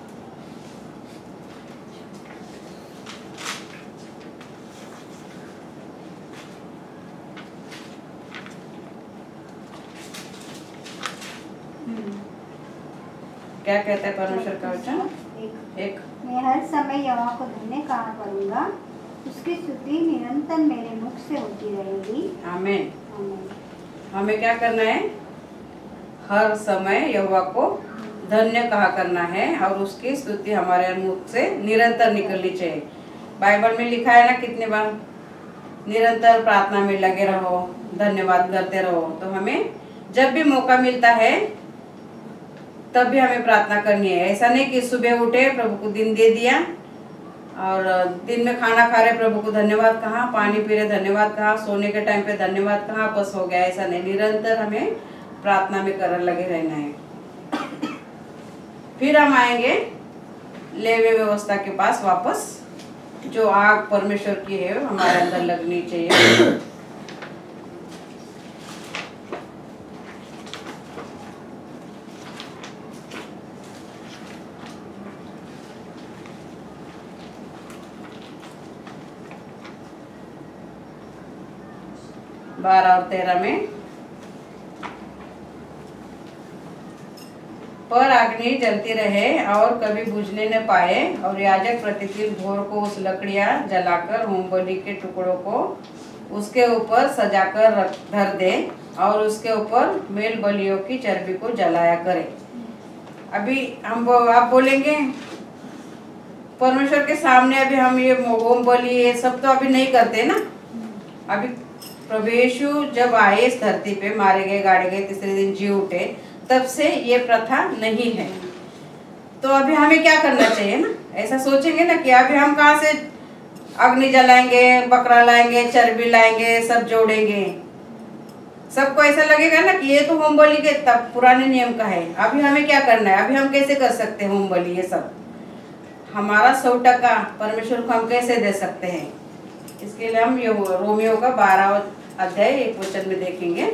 क्या कहता है परमेश्वर का वचन? एक, एक मैं हर समय यहोवा को धन्य कहा करूंगा, उसकी स्तुति निरंतर मेरे मुख से होती रहेगी। आमीन। आमीन। हमें क्या करना है? हर समय यहोवा को धन्य कहा करना है और उसकी स्तुति हमारे मुख से निरंतर निकलनी चाहिए। बाइबल में लिखा है ना कितने बार, निरंतर प्रार्थना में लगे रहो, धन्यवाद करते रहो। तो हमें जब भी मौका मिलता है तब भी हमें प्रार्थना करनी है। ऐसा नहीं कि सुबह उठे प्रभु को दिन दे दिया और दिन में खाना खा रहे प्रभु को धन्यवाद कहा, पानी पी रहे धन्यवाद कहा, सोने के टाइम पे धन्यवाद कहा, बस हो गया। ऐसा नहीं, निरंतर हमें प्रार्थना में कर लगे रहना है। फिर हम आएंगे लेवे व्यवस्था के पास वापस। जो आग परमेश्वर की है हमारे अंदर लगनी चाहिए। बारह और तेरह में पर अग्नि जलती रहे और कभी बुझने न पाए, और याजक प्रतिदिन भोर को उस लकड़ियां जलाकर होमबलि के टुकड़ों को उसके ऊपर सजाकर रख धर दे और उसके ऊपर मेल बलियों की चर्बी को जलाया करे। अभी हम बो, आप बोलेंगे परमेश्वर के सामने अभी हम ये होम बलि ये सब तो अभी नहीं करते ना। अभी प्रभु यीशु जब आए इस धरती पे, मारे गए गाड़े गए, तीसरे दिन जी उठे, तब से ये प्रथा नहीं है। तो अभी हमें क्या करना चाहिए ना, ऐसा सोचेंगे ना कि अभी हम कहाँ से अग्नि जलाएंगे, बकरा लाएंगे, चर्बी लाएंगे, सब जोड़ेंगे। सबको ऐसा लगेगा ना कि ये तो होम बलि के तब पुराने नियम का है, अभी हमें क्या करना है, अभी हम कैसे कर सकते हैं होम बलि। ये सब हमारा सौ टका परमेश्वर को हम कैसे दे सकते हैं, इसके लिए हम ये रोमियो का बारह अध्याय एक वचन में देखेंगे।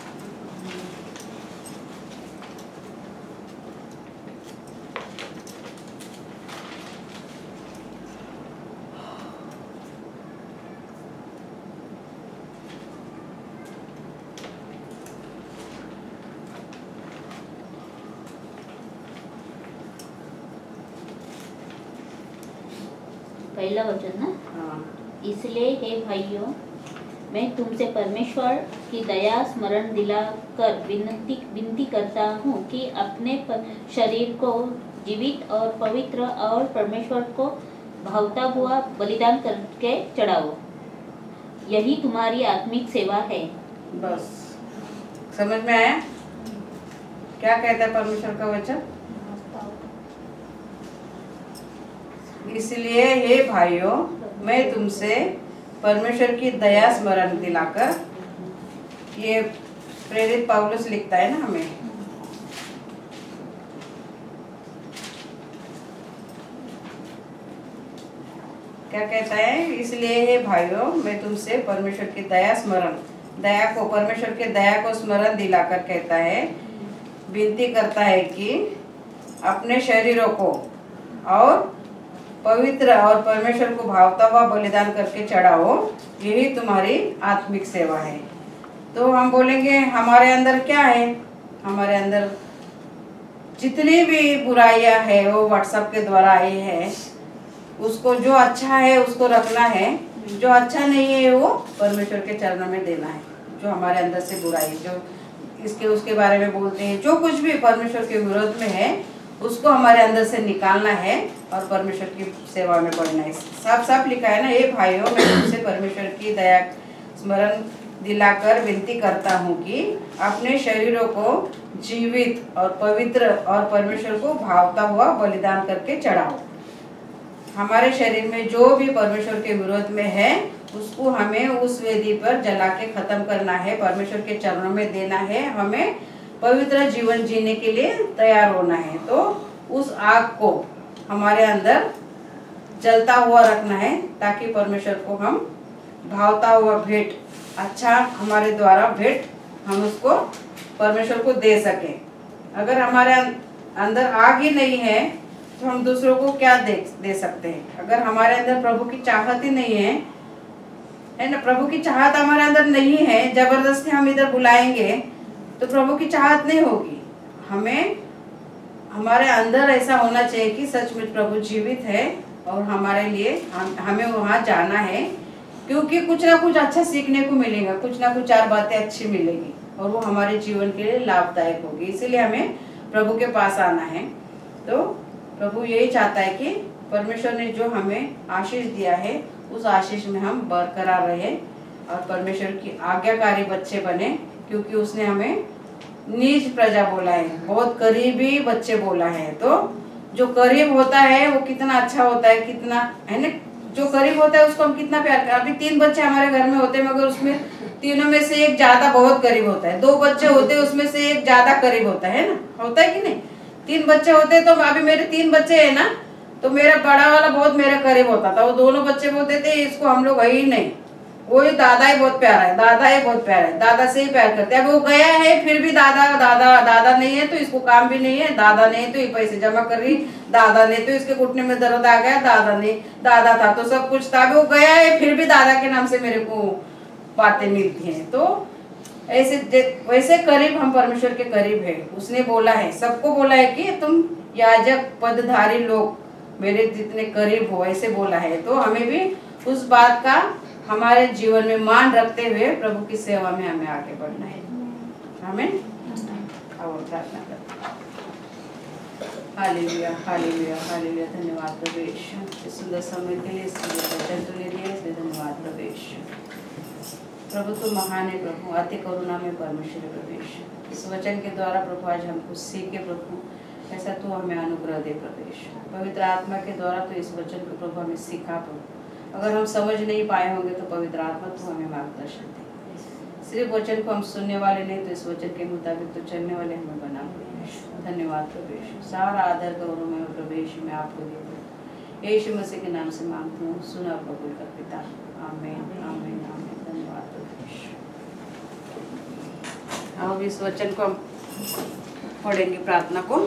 पहला वचन ना, हाँ। इसलिए हे भाइयों, मैं तुमसे परमेश्वर की दया स्मरण दिलाकर विनती विनती करता हूँ कि अपने शरीर को जीवित और पवित्र और परमेश्वर को भावता हुआ बलिदान करके चढ़ाओ, यही तुम्हारी आत्मिक सेवा है। बस समझ में आया क्या कहता है परमेश्वर का वचन। इसलिए हे भाइयों, मैं तुमसे परमेश्वर की दया स्मरण दिलाकर, ये प्रेरित पौलुस लिखता है ना हमें, क्या कहता है, इसलिए हे भाइयों मैं तुमसे परमेश्वर की दया स्मरण दया को परमेश्वर के दया को स्मरण दिलाकर कहता है, विनती करता है कि अपने शरीरों को और पवित्र और परमेश्वर को भावता हुआ बलिदान करके चढ़ाओ, यही तुम्हारी आत्मिक सेवा है। तो हम बोलेंगे हमारे अंदर क्या है, हमारे अंदर जितनी भी बुराइयां है वो व्हाट्सएप के द्वारा आई है, उसको जो अच्छा है उसको रखना है, जो अच्छा नहीं है वो परमेश्वर के चरणों में देना है। जो हमारे अंदर से बुराई, जो इसके उसके बारे में बोलते हैं, जो कुछ भी परमेश्वर के विरोध में है उसको हमारे अंदर से निकालना है और परमेश्वर की सेवा में बढ़ना है। साफ साफ लिखा है ना, ये भाइयों मैं तुमसे परमेश्वर की दया स्मरण दिलाकर विनती करता हूँ कि अपने शरीरों को जीवित और पवित्र और परमेश्वर को भावता हुआ बलिदान करके चढ़ाओ। हमारे शरीर में जो भी परमेश्वर के विरोध में है उसको हमें उस वेदी पर जला के खत्म करना है, परमेश्वर के चरणों में देना है, हमें पवित्र जीवन जीने के लिए तैयार होना है। तो उस आग को हमारे अंदर जलता हुआ रखना है ताकि परमेश्वर को हम भावता हुआ भेंट, अच्छा हमारे द्वारा भेंट हम उसको परमेश्वर को दे सकें। अगर हमारे अंदर आग ही नहीं है तो हम दूसरों को क्या दे दे सकते हैं। अगर हमारे अंदर प्रभु की चाहत ही नहीं है, है ना, प्रभु की चाहत हमारे अंदर नहीं है, जबरदस्ती हम इधर बुलाएंगे तो प्रभु की चाहत नहीं होगी। हमें हमारे अंदर ऐसा होना चाहिए कि सचमुच प्रभु जीवित है और हमारे लिए हम, हमें वहाँ जाना है, क्योंकि कुछ ना कुछ अच्छा सीखने को मिलेगा, कुछ ना कुछ चार बातें अच्छी मिलेगी और वो हमारे जीवन के लिए लाभदायक होगी। इसीलिए हमें प्रभु के पास आना है। तो प्रभु यही चाहता है कि परमेश्वर ने जो हमें आशीष दिया है उस आशीष में हम बरकरार रहे और परमेश्वर की आज्ञाकारी बच्चे बने, क्योंकि उसने हमें निज प्रजा बोला है, बहुत करीबी बच्चे बोला है। तो जो करीब होता है वो कितना अच्छा होता है, कितना है ना, जो करीब होता है उसको हम कितना प्यार करते हैं। अभी तीन बच्चे हमारे घर में होते हैं मगर उसमें तीनों में से एक ज्यादा बहुत करीब होता है। दो बच्चे होते हैं उसमें से एक ज्यादा करीब होता है ना, होता है कि नहीं। तीन बच्चे होते तो अभी मेरे तीन बच्चे है ना, तो मेरा बड़ा वाला बहुत मेरे करीब होता था। वो दोनों बच्चे बोलते थे इसको हम लोग है ही नहीं, वो दादा ही बहुत प्यारा है, दादा ही बहुत प्यारा है, दादा से ही प्यार करते हैं। अब वो गया है फिर भी दादा दादा दादा नहीं है तो इसको काम भी नहीं है, दादा नहीं तो ये पैसे जमा कर रही, दादा नहीं तो इसके घुटने में दर्द आ गया, दादा नहीं, दादा था तो सब कुछ था, वो गया है फिर भी दादा के नाम से मेरे को बातें मिलती हैं। तो ऐसे वैसे करीब हम परमेश्वर के करीब है। उसने बोला है, सबको बोला है कि तुम याजक पदधारी लोग मेरे जितने करीब हो, ऐसे बोला है। तो हमें भी उस बात का हमारे जीवन में मान रखते हुए प्रभु की सेवा में हमें आगे बढ़ना है। आमीन। और प्रार्थना करते हैं। Hallelujah, hallelujah, hallelujah. धन्यवाद प्रभु यीशु, इस सुंदर समय के लिए, इस सुंदर वचन के लिए इसलिए धन्यवाद प्रभु यीशु। प्रभु तू महान है प्रभु, अति करुणा में परमेश्वर है प्रभु यीशु। इस वचन के द्वारा प्रभु आज हमको सीखे प्रभु, ऐसा तू हमें अनुग्रह दे प्रभु यीशु। पवित्र आत्मा के द्वारा तो इस वचन को प्रभु हमें सिखा प्रभु। अगर हम समझ नहीं पाए होंगे तो पवित्र आत्मा तू हमें मार्गदर्शन दे। सिर्फ वचन को हम सुनने वाले नहीं, तो इस वचन के मुताबिक तो चलने वाले हमें बना प्रभु यीशु। धन्यवाद प्रभु यीशु। सारा आदर गौरव में प्रभु यीशु मैं आपको देता हूँ। यीशु मसीह के नाम से मांगती हूँ, सुना और कबूल कर पिता। आमीन, आमीन, आमीन। धन्यवाद प्रभु यीशु। अब इस वचन को हम पढ़ेंगे, प्रार्थना को।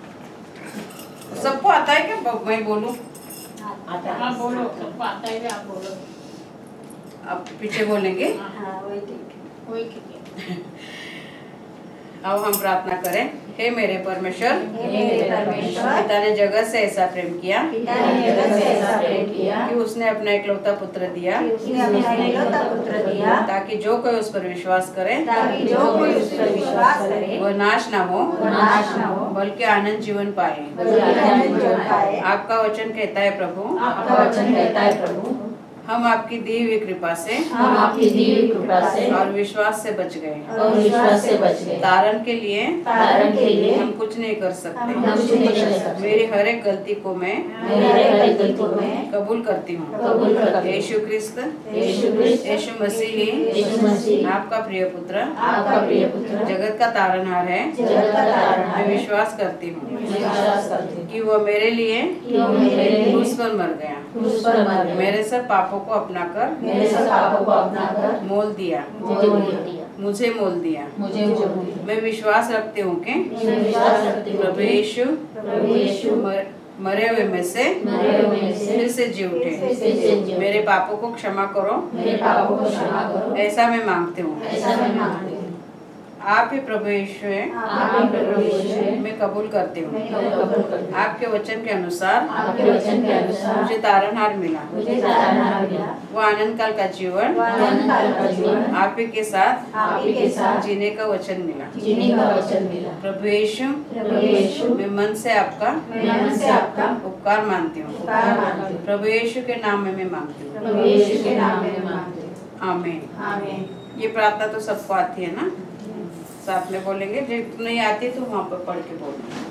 सबको आता है क्या? मैं बोलूं? आता है। हाँ बोलो, सबको आता है, आप बोलो। अब पीछे बोलेंगे। हाँ वही ठीक है। वही ठीक है। अब हम प्रार्थना करें। हे मेरे परमेश्वर, हे मेरे परमेश्वर, पिता ने जगत से ऐसा प्रेम किया पिता ने जगत से ऐसा प्रेम किया कि उसने अपना एकलौता पुत्र दिया, कि उसने अपना एकलौता पुत्र दिया, ताकि जो कोई उस पर विश्वास करे ताकि जो कोई उस पर विश्वास करे वह नाश ना हो, वह नाश न हो, बल्कि आनंद जीवन पाए। बल्कि आनंद जीवन पाए। आपका वचन कहता है प्रभु, आपका वचन कहता है प्रभु, हम आपकी दी हुई कृपा से हम आपकी दी हुई कृपा से और विश्वास से बच गए। और विश्वास से बच गए। तारण के लिए तारण के लिए हम कुछ नहीं कर सकते। हम कुछ नहीं कर सकते। मेरी हर एक गलती को मैं मेरे हर गलती को मैं कबूल करती हूँ। कबूल करती हूँ। यीशु क्रिस्त, यीशु क्रिस्त, यीशु मसीह यीशु मसीह, आपका प्रिय पुत्र, आपका प्रिय पुत्र, जगत का तारणहार है। जगत का तारणहार मैं है। विश्वास करती हूँ मैं विश्वास करती हूँ कि वह मेरे लिए कि वो मेरे लिए क्रूस पर मर गया, क्रूस पर मर गया। मेरे सब पापों को अपना कर मेरे सब पापों को अपना कर मोल दिया, मुझे मोल दिया, मुझे मोल दिया। मुझे मोल दिया। मैं विश्वास रखती हूँ कि मैं विश्वास रखती हूँ प्रभु यीशु प्रभु यीशु मर- मरे हुए में से मरे हुए में से फिर से जी उठे। फिर से जी उठे। मेरे पापों को क्षमा करो, मेरे पापों को क्षमा करो, ऐसा मैं मांगती हूँ। ऐसा मैं मांगती हूँ। आप ही प्रभु यीशु है, आप ही प्रभु यीशु है, मैं कबूल करती हूँ। मैं कबूल करती हूँ। आपके वचन के अनुसार आपके वचन के अनुसार मुझे तारणहार मिला, मुझे तारणहार मिला। वो आनंद काल का जीवन वो आनंद काल का जीवन आप ही के साथ आप ही के साथ जीने का वचन मिला। जीने का वचन मिला। प्रभु यीशु, प्रभु यीशु, मैं मन से आपका मैं मन से आपका उपकार मानती हूँ। उपकार मानती हूँ। प्रभु यीशु के नाम में मैं मांगती हूँ। प्रभु यीशु के नाम में मांगती हूँ। आमीन। आमीन। ये प्रार्थना तो सबको आती है ना? साथ में बोलेंगे। जो नहीं आती तो वहाँ पर पढ़ के बोलना।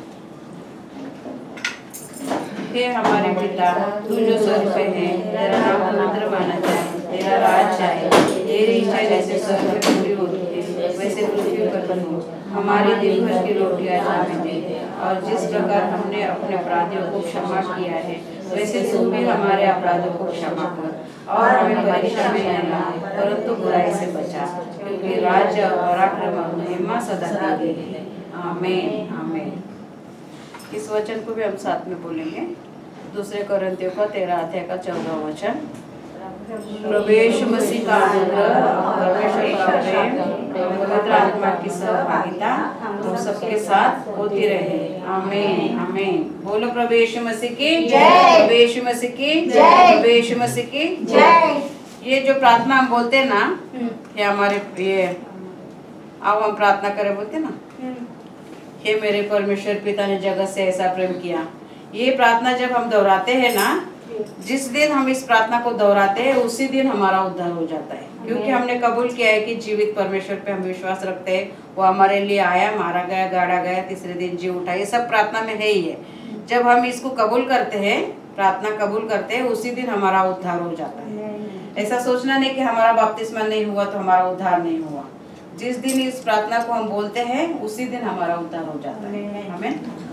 हे हमारे पिता, तू जो स्वर्ग में है, तेरा नाम पवित्र माना जाए, तेरा राज आए, तेरी इच्छा जैसे स्वर्ग में पूरी होती है वैसे पृथ्वी पर भी हो। हमारी दिन भर की रोटी आज हमें दे दे, और जिस प्रकार हमने अपने अपराधियों को क्षमा किया है वैसे तू भी हमारे अपराधों को क्षमा कर, और हमें परीक्षा में न ला, परंतु बुराई से बचा, क्योंकि राज्य और पराक्रम और महिमा सदा तेरी है। आमीन, आमीन। इस वचन को भी हम साथ में बोलेंगे। दूसरे कोरिन्थियों का तेरह अध्याय का चौदह वचन। प्रभु यीशु मसीह का अनुग्रह और परमेश्वर का प्रेम, पवित्र आत्मा की सहभागिता हम सबके साथ होती रहे। आमीन, आमीन। बोलो प्रभु यीशु मसीह की जय। प्रभु यीशु मसीह की जय। प्रभु यीशु मसीह की जय। ये जो प्रार्थना हम बोलते हैं ना, ये हमारे ये आओ हम प्रार्थना करें बोलते ना, हे मेरे परमेश्वर पिता ने जगत से ऐसा प्रेम किया। ये प्रार्थना जब हम दोहराते हैं ना, जिस दिन हम इस प्रार्थना को दोहराते हैं उसी दिन हमारा उद्धार हो जाता है, क्योंकि हमने कबूल किया है कि जीवित परमेश्वर पे हम विश्वास रखते हैं। वो हमारे लिए आया, मारा गया, गाड़ा गया, तीसरे दिन जी उठा। ये सब प्रार्थना में है ही है। जब हम इसको कबूल करते हैं, प्रार्थना कबूल करते हैं, उसी दिन हमारा उद्धार हो जाता है। ऐसा सोचना नहीं कि हमारा बपतिस्मा नहीं हुआ तो हमारा उद्धार नहीं हुआ। जिस दिन इस प्रार्थना को हम बोलते हैं उसी दिन हमारा उद्धार हो जाता है। आमीन।